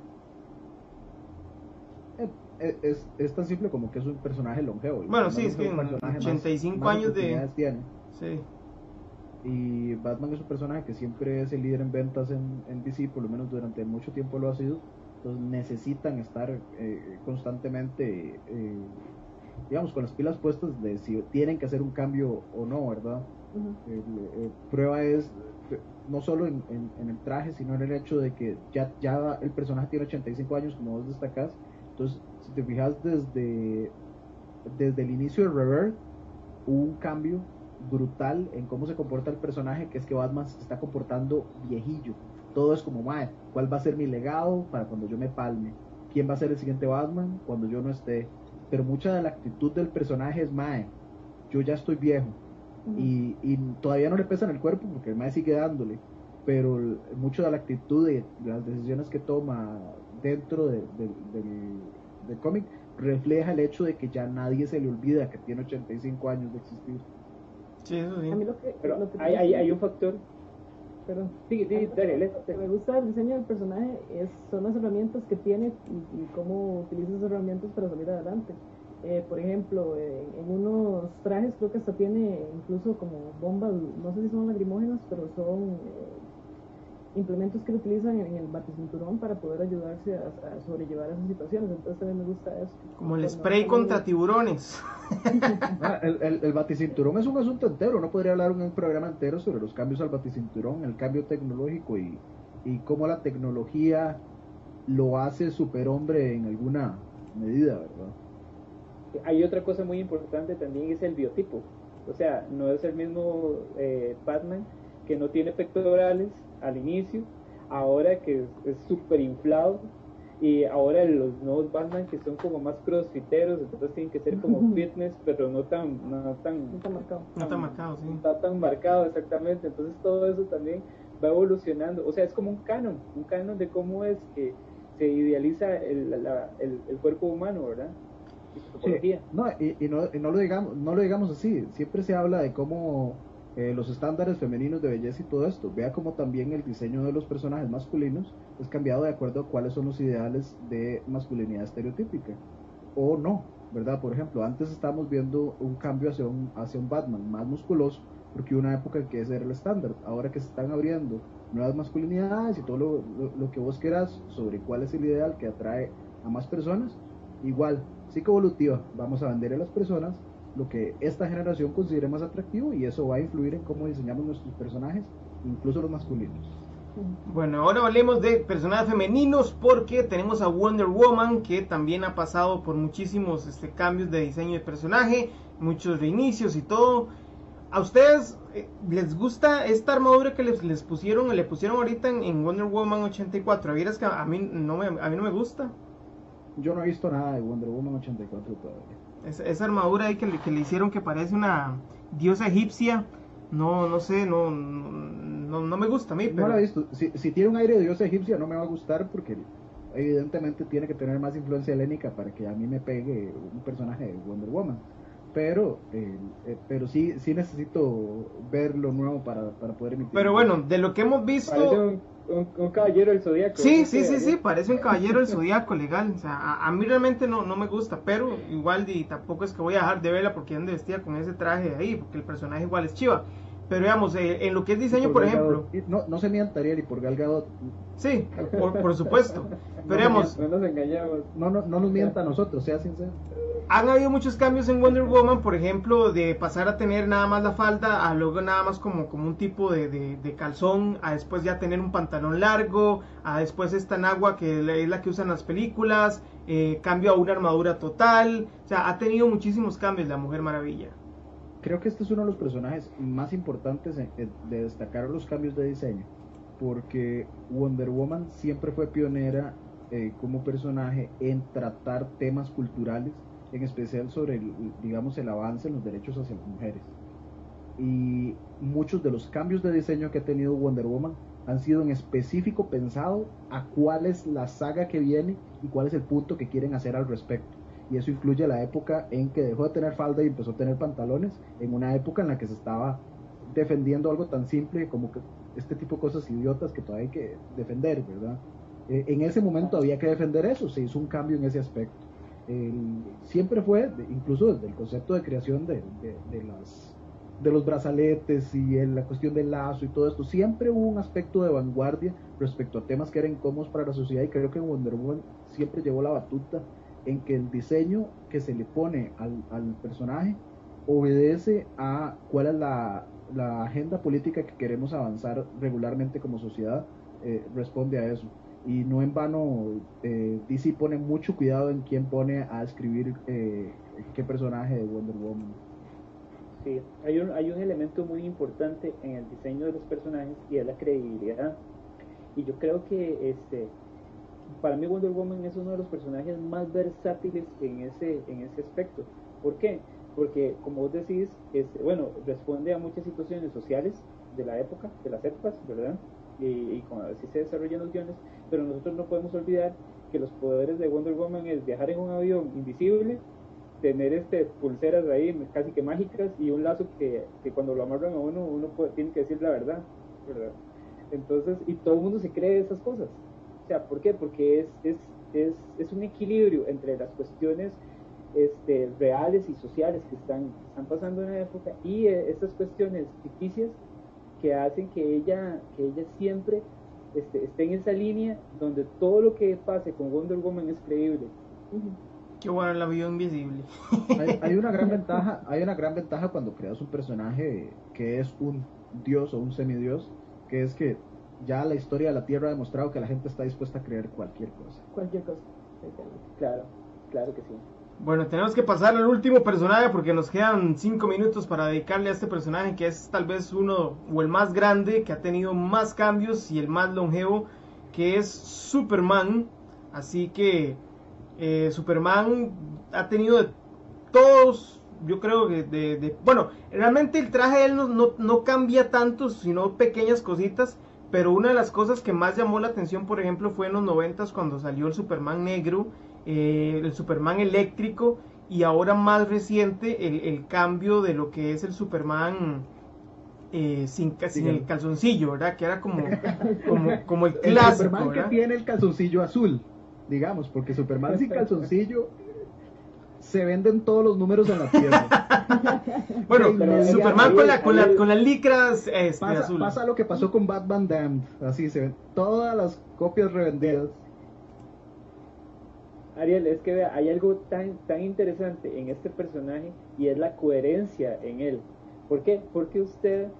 Es tan simple como que es un personaje longevo. Bueno, sí, es que 85 más años de... tiene. Sí. Y Batman es un personaje que siempre es el líder en ventas en DC, por lo menos durante mucho tiempo lo ha sido. Entonces necesitan estar constantemente, digamos, con las pilas puestas de si tienen que hacer un cambio o no, ¿verdad? Prueba es no solo en el traje, sino en el hecho de que ya el personaje tiene 85 años, como vos destacás. Entonces, si te fijas, desde el inicio de Rebirth hubo un cambio brutal en cómo se comporta el personaje, que es que Batman se está comportando viejillo. Todo es como, ¿cuál va a ser mi legado para cuando yo me palme? ¿Quién va a ser el siguiente Batman cuando yo no esté? Pero mucha de la actitud del personaje es, yo ya estoy viejo. Y todavía no le pesa en el cuerpo porque el mae sigue dándole, pero mucho de la actitud de las decisiones que toma dentro del cómic refleja el hecho de que ya nadie se le olvida que tiene 85 años de existir. Sí, eso sí. A mí hay un factor. Perdón. Sí, dale. Lo que me gusta del diseño del personaje son las herramientas que tiene y cómo utiliza esas herramientas para salir adelante. Por ejemplo, en unos trajes creo que hasta tiene incluso como bombas, no sé si son lacrimógenas, pero son implementos que lo utilizan en el baticinturón para poder ayudarse a sobrellevar esas situaciones. Entonces también me gusta eso. Como el spray contra tiburones. El baticinturón es un asunto entero. No podría hablar un programa entero sobre los cambios al baticinturón, el cambio tecnológico y cómo la tecnología lo hace superhombre en alguna medida, ¿verdad? Hay otra cosa muy importante también, es el biotipo. O sea, no es el mismo Batman que no tiene pectorales al inicio, ahora que es súper inflado, y ahora los nuevos Batman que son como más crossfiteros, entonces tienen que ser como fitness, pero no tan marcado. No tan marcado, sí. No está tan marcado, exactamente. Entonces todo eso también va evolucionando. O sea, es como un canon de cómo es que se idealiza el cuerpo humano, ¿verdad? Y su topología. Sí, no, y no lo digamos así. Siempre se habla de cómo los estándares femeninos de belleza y todo esto. Vea cómo también el diseño de los personajes masculinos es cambiado de acuerdo a cuáles son los ideales de masculinidad estereotípica. O no, ¿verdad? Por ejemplo, antes estábamos viendo un cambio hacia un Batman más musculoso, porque hubo una época en que ese era el estándar. Ahora que se están abriendo nuevas masculinidades y todo lo que vos quieras sobre cuál es el ideal que atrae a más personas, igual, psicoevolutiva, vamos a vender a las personas lo que esta generación considere más atractivo, y eso va a influir en cómo diseñamos nuestros personajes, incluso los masculinos. Bueno, ahora hablemos de personajes femeninos, porque tenemos a Wonder Woman, que también ha pasado por muchísimos cambios de diseño de personaje, muchos reinicios y todo. ¿A ustedes les gusta esta armadura que le pusieron ahorita en Wonder Woman 84? ¿Vieras que a mí no me gusta? Yo no he visto nada de Wonder Woman 84 todavía. Esa armadura ahí que le hicieron, que parece una diosa egipcia, no sé, no me gusta a mí. Pero... No la he visto. Si tiene un aire de diosa egipcia no me va a gustar, porque evidentemente tiene que tener más influencia helénica para que a mí me pegue un personaje de Wonder Woman. Pero sí necesito ver lo nuevo para poder emitir. Pero bueno, de lo que hemos visto... Parece un caballero del zodiaco. Sí, parece un caballero del zodiaco legal. O sea, a mí realmente no me gusta, pero igual tampoco es que voy a dejar de verla porque ande vestida con ese traje de ahí, porque el personaje igual es chiva. Pero digamos, en lo que es diseño, por ejemplo... No se mienta, Ariel, y por Gal Gadot. Sí, por supuesto. Pero digamos... No nos engañamos. No nos mienta a nosotros, sea sincero. Han habido muchos cambios en Wonder Woman, por ejemplo, de pasar a tener nada más la falda, a luego nada más como un tipo de calzón, a después ya tener un pantalón largo, a después esta nagua que es la que usan las películas, cambio a una armadura total. O sea, ha tenido muchísimos cambios la Mujer Maravilla. Creo que este es uno de los personajes más importantes de destacar los cambios de diseño, porque Wonder Woman siempre fue pionera como personaje en tratar temas culturales, en especial sobre el avance en los derechos hacia las mujeres. Y muchos de los cambios de diseño que ha tenido Wonder Woman han sido en específico pensado a cuál es la saga que viene y cuál es el punto que quieren hacer al respecto. Y eso incluye la época en que dejó de tener falda y empezó a tener pantalones, en una época en la que se estaba defendiendo algo tan simple como que este tipo de cosas idiotas que todavía hay que defender, ¿verdad? En ese momento había que defender eso, se hizo un cambio en ese aspecto. Siempre fue, incluso desde el concepto de creación de los brazaletes y la cuestión del lazo y todo esto, siempre hubo un aspecto de vanguardia respecto a temas que eran incómodos para la sociedad, y creo que Wonder Woman siempre llevó la batuta en que el diseño que se le pone al personaje obedece a cuál es la agenda política que queremos avanzar regularmente como sociedad, responde a eso. Y no en vano DC pone mucho cuidado en quién pone a escribir qué personaje de Wonder Woman. Sí, hay un elemento muy importante en el diseño de los personajes, y es la credibilidad. Y yo creo que para mí Wonder Woman es uno de los personajes más versátiles en ese aspecto. ¿Por qué? Porque, como vos decís, responde a muchas situaciones sociales de la época, de las épocas, ¿verdad? Y como así se desarrollan los guiones, pero nosotros no podemos olvidar que los poderes de Wonder Woman es viajar en un avión invisible, tener pulseras ahí casi que mágicas, y un lazo que cuando lo amarran a uno tiene que decir la verdad, ¿verdad? Entonces, y todo el mundo se cree esas cosas. O sea, ¿por qué? Porque es un equilibrio entre las cuestiones reales y sociales que están pasando en la época, y estas cuestiones ficticias que hacen que ella siempre esté en esa línea donde todo lo que pase con Wonder Woman es creíble. Qué bueno el avión invisible. Hay una gran ventaja cuando creas un personaje que es un dios o un semidios, que es que ya la historia de la Tierra ha demostrado que la gente está dispuesta a creer cualquier cosa. Cualquier cosa. Claro que sí. Bueno, tenemos que pasar al último personaje porque nos quedan 5 minutos para dedicarle a este personaje que es tal vez uno o el más grande, que ha tenido más cambios y el más longevo, que es Superman. Así que Superman ha tenido de todos, yo creo que bueno, realmente el traje de él no cambia tanto, sino pequeñas cositas. Pero una de las cosas que más llamó la atención, por ejemplo, fue en los 90 cuando salió el Superman negro, el Superman eléctrico, y ahora más reciente el cambio de lo que es el Superman sin el calzoncillo, ¿verdad? Que era como el clásico, el Superman ¿verdad? que tiene el calzoncillo azul, digamos, porque Superman sin calzoncillo se venden todos los números en la tierra. Bueno, Superman con las licras azul. Pasa lo que pasó con Batman Damned, así se ven todas las copias revendidas. Ariel, es que vea, hay algo tan interesante en este personaje y es la coherencia en él. ¿Por qué? Porque usted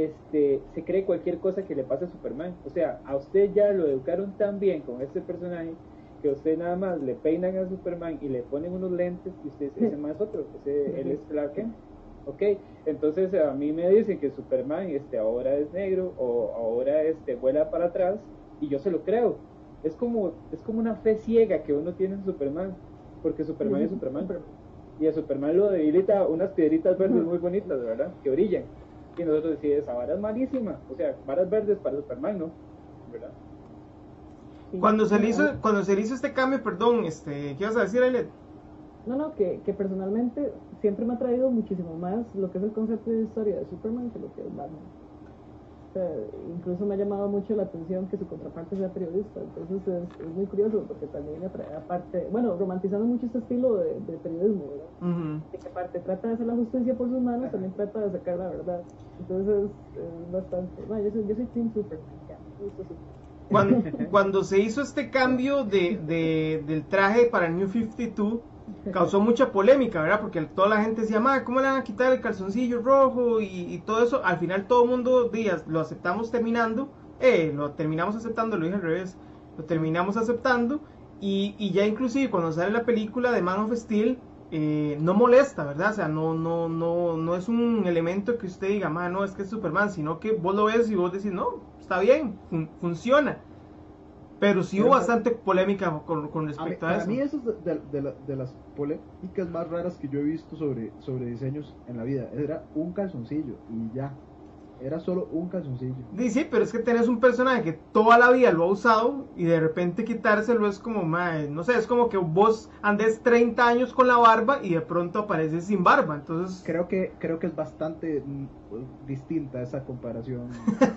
se cree cualquier cosa que le pase a Superman. O sea, a usted ya lo educaron tan bien con este personaje que usted nada más le peinan a Superman y le ponen unos lentes y usted dice, ese más es otro, él es Clark Kent. Ok, entonces a mí me dicen que Superman ahora es negro o ahora vuela para atrás y yo se lo creo. Es como una fe ciega que uno tiene en Superman, porque Superman es Superman, y a Superman lo debilita unas piedritas verdes muy bonitas, ¿verdad? Que brillan, y nosotros decimos, esa vara es malísima, o sea, varas verdes para Superman, ¿no? ¿Verdad? Cuando se le hizo este cambio, perdón, ¿qué ibas a decir, Ailet? No, que personalmente siempre me ha traído muchísimo más lo que es el concepto de historia de Superman que lo que es Batman. O sea, incluso me ha llamado mucho la atención que su contraparte sea periodista, entonces es muy curioso porque también aparte, bueno, romantizando mucho este estilo de periodismo, ¿verdad? De que aparte trata de hacer la justicia por sus manos, también trata de sacar la verdad. Entonces es bastante, bueno, yo soy Team Superman, ya, me gusta Superman. Cuando se hizo este cambio del traje para el New 52, causó mucha polémica, ¿verdad? Porque toda la gente decía, ¿cómo le van a quitar el calzoncillo rojo? Y todo eso. Al final todo el mundo lo aceptamos lo terminamos aceptando, lo dije al revés, lo terminamos aceptando. Y ya inclusive cuando sale la película de Man of Steel, no molesta, ¿verdad? O sea, no es un elemento que usted diga, no, es que es Superman, sino que vos lo ves y vos decís, no, está bien, funciona. Pero sí hubo bastante polémica con respecto a eso. Para mí eso es de las polémicas más raras que yo he visto sobre diseños en la vida. Era un calzoncillo y ya. Era solo un calzoncillo. Sí, pero es que tenés un personaje que toda la vida lo ha usado y de repente quitárselo es como, no sé, es como que vos andes 30 años con la barba y de pronto apareces sin barba, entonces... Creo que es bastante distinta esa comparación.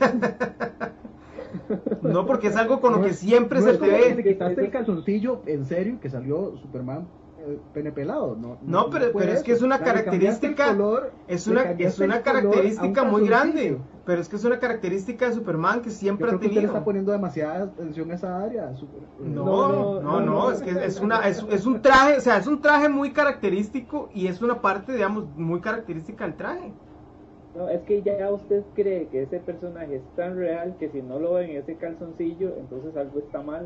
No, porque es algo con lo que siempre se te ve. Le quitaste el calzoncillo, en serio, que salió Superman pene pelado. No, pero es que es una característica, es una característica muy grande. Pero es que es una característica de Superman que siempre ha tenido. Usted le está poniendo demasiada atención a esa área. No, es que es un traje, o sea, es un traje muy característico y es una parte, digamos, muy característica del traje. No, es que ya usted cree que ese personaje es tan real que si no lo ven en ese calzoncillo, entonces algo está mal.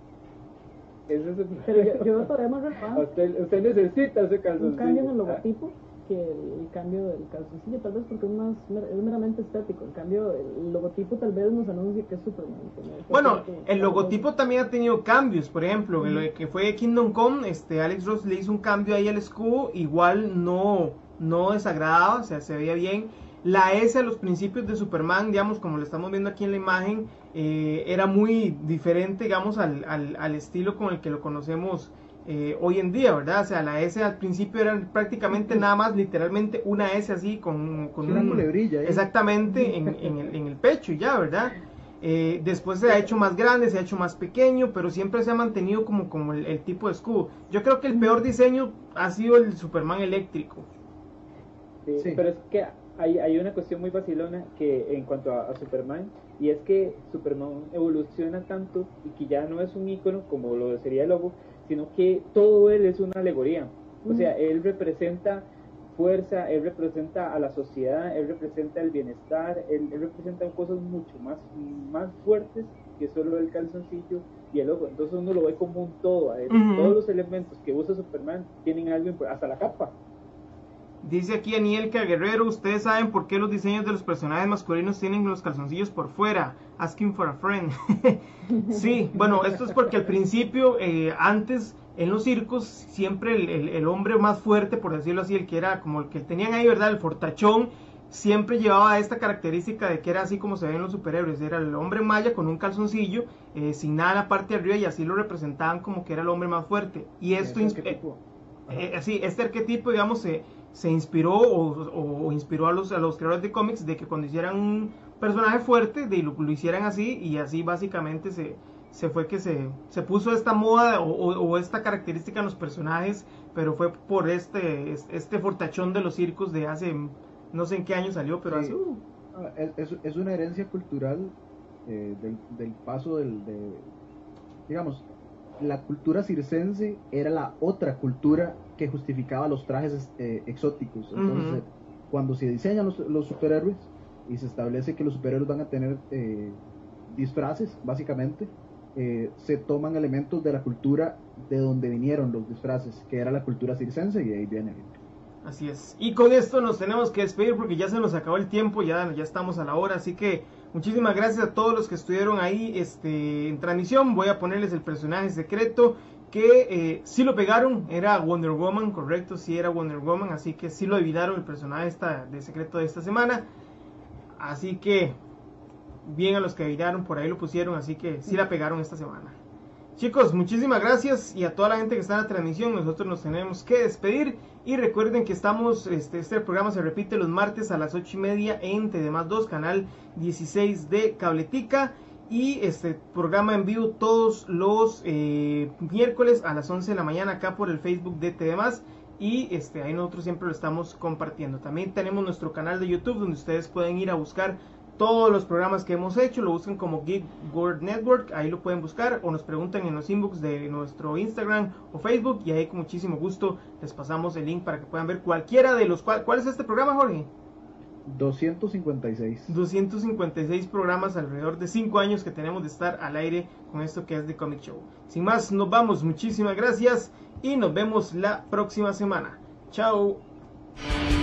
Pero yo todavía más relevante. Usted necesita ese calzoncillo. Un cambio en el logotipo que el cambio del calzoncillo, tal vez porque es meramente estético. En cambio, el logotipo tal vez nos anuncia que es Superman. Bueno, el logotipo también ha tenido cambios. Por ejemplo, en lo que fue Kingdom Come, Alex Ross le hizo un cambio ahí al escudo, igual no desagradaba, o sea, se veía bien. La S a los principios de Superman, digamos, como lo estamos viendo aquí en la imagen, era muy diferente, digamos, al estilo con el que lo conocemos hoy en día, ¿verdad? O sea, la S al principio era prácticamente nada más, literalmente una S así con una culebrilla. Exactamente, en el pecho y ya, ¿verdad? Después se ha hecho más grande, se ha hecho más pequeño, pero siempre se ha mantenido como el tipo de escudo. Yo creo que el peor diseño ha sido el Superman eléctrico. Sí. Pero es que hay una cuestión muy vacilona que en cuanto a Superman, y es que Superman evoluciona tanto y que ya no es un ícono como lo sería el logo, sino que todo él es una alegoría. O sea, él representa fuerza, él representa a la sociedad, él representa el bienestar, él representa cosas mucho más fuertes que solo el calzoncillo y el ojo. Entonces uno lo ve como un todo. Todos los elementos que usa Superman tienen algo, hasta la capa. Dice aquí Anielka Guerrero, ¿ustedes saben por qué los diseños de los personajes masculinos tienen los calzoncillos por fuera? Asking for a friend. Sí, bueno, esto es porque al principio, antes en los circos, siempre el hombre más fuerte, por decirlo así, el que era como el que tenían ahí, ¿verdad? El fortachón, siempre llevaba esta característica de que era así como se ven los superhéroes, era el hombre maya con un calzoncillo, sin nada en la parte de arriba, y así lo representaban como que era el hombre más fuerte. Y esto, sí, este arquetipo, digamos, se inspiró o inspiró a los creadores de cómics de que cuando hicieran un personaje fuerte, lo hicieran así, y así básicamente se fue que se puso esta moda o esta característica en los personajes, pero fue por este fortachón de los circos de hace, no sé en qué año salió, pero sí. Es una herencia cultural del paso digamos, la cultura circense era la otra cultura que justificaba los trajes exóticos. Entonces, cuando se diseñan los superhéroes y se establece que los superhéroes van a tener disfraces, básicamente, se toman elementos de la cultura de donde vinieron los disfraces, que era la cultura circense, y ahí viene. Así es. Y con esto nos tenemos que despedir porque ya se nos acabó el tiempo, ya estamos a la hora, así que muchísimas gracias a todos los que estuvieron ahí en transmisión. Voy a ponerles el personaje secreto que sí lo pegaron, era Wonder Woman, correcto, sí era Wonder Woman, así que sí lo evitaron el personaje de secreto de esta semana. Así que bien a los que evitaron, por ahí lo pusieron, así que sí la pegaron esta semana. Chicos, muchísimas gracias, y a toda la gente que está en la transmisión, nosotros nos tenemos que despedir. Y recuerden que estamos, este programa se repite los martes a las 8:30 en TDMás 2, canal 16 de Cabletica. Y este programa en vivo todos los miércoles a las 11 de la mañana acá por el Facebook de TDMás. Y ahí nosotros siempre lo estamos compartiendo. También tenemos nuestro canal de YouTube donde ustedes pueden ir a buscar todos los programas que hemos hecho, lo buscan como Geek World Network, ahí lo pueden buscar, o nos preguntan en los inbox de nuestro Instagram o Facebook, y ahí con muchísimo gusto les pasamos el link para que puedan ver cualquiera de los ¿cuál es este programa, Jorge? 256. 256 programas, alrededor de 5 años que tenemos de estar al aire con esto que es The Comic Show. Sin más, nos vamos, muchísimas gracias y nos vemos la próxima semana. Chao.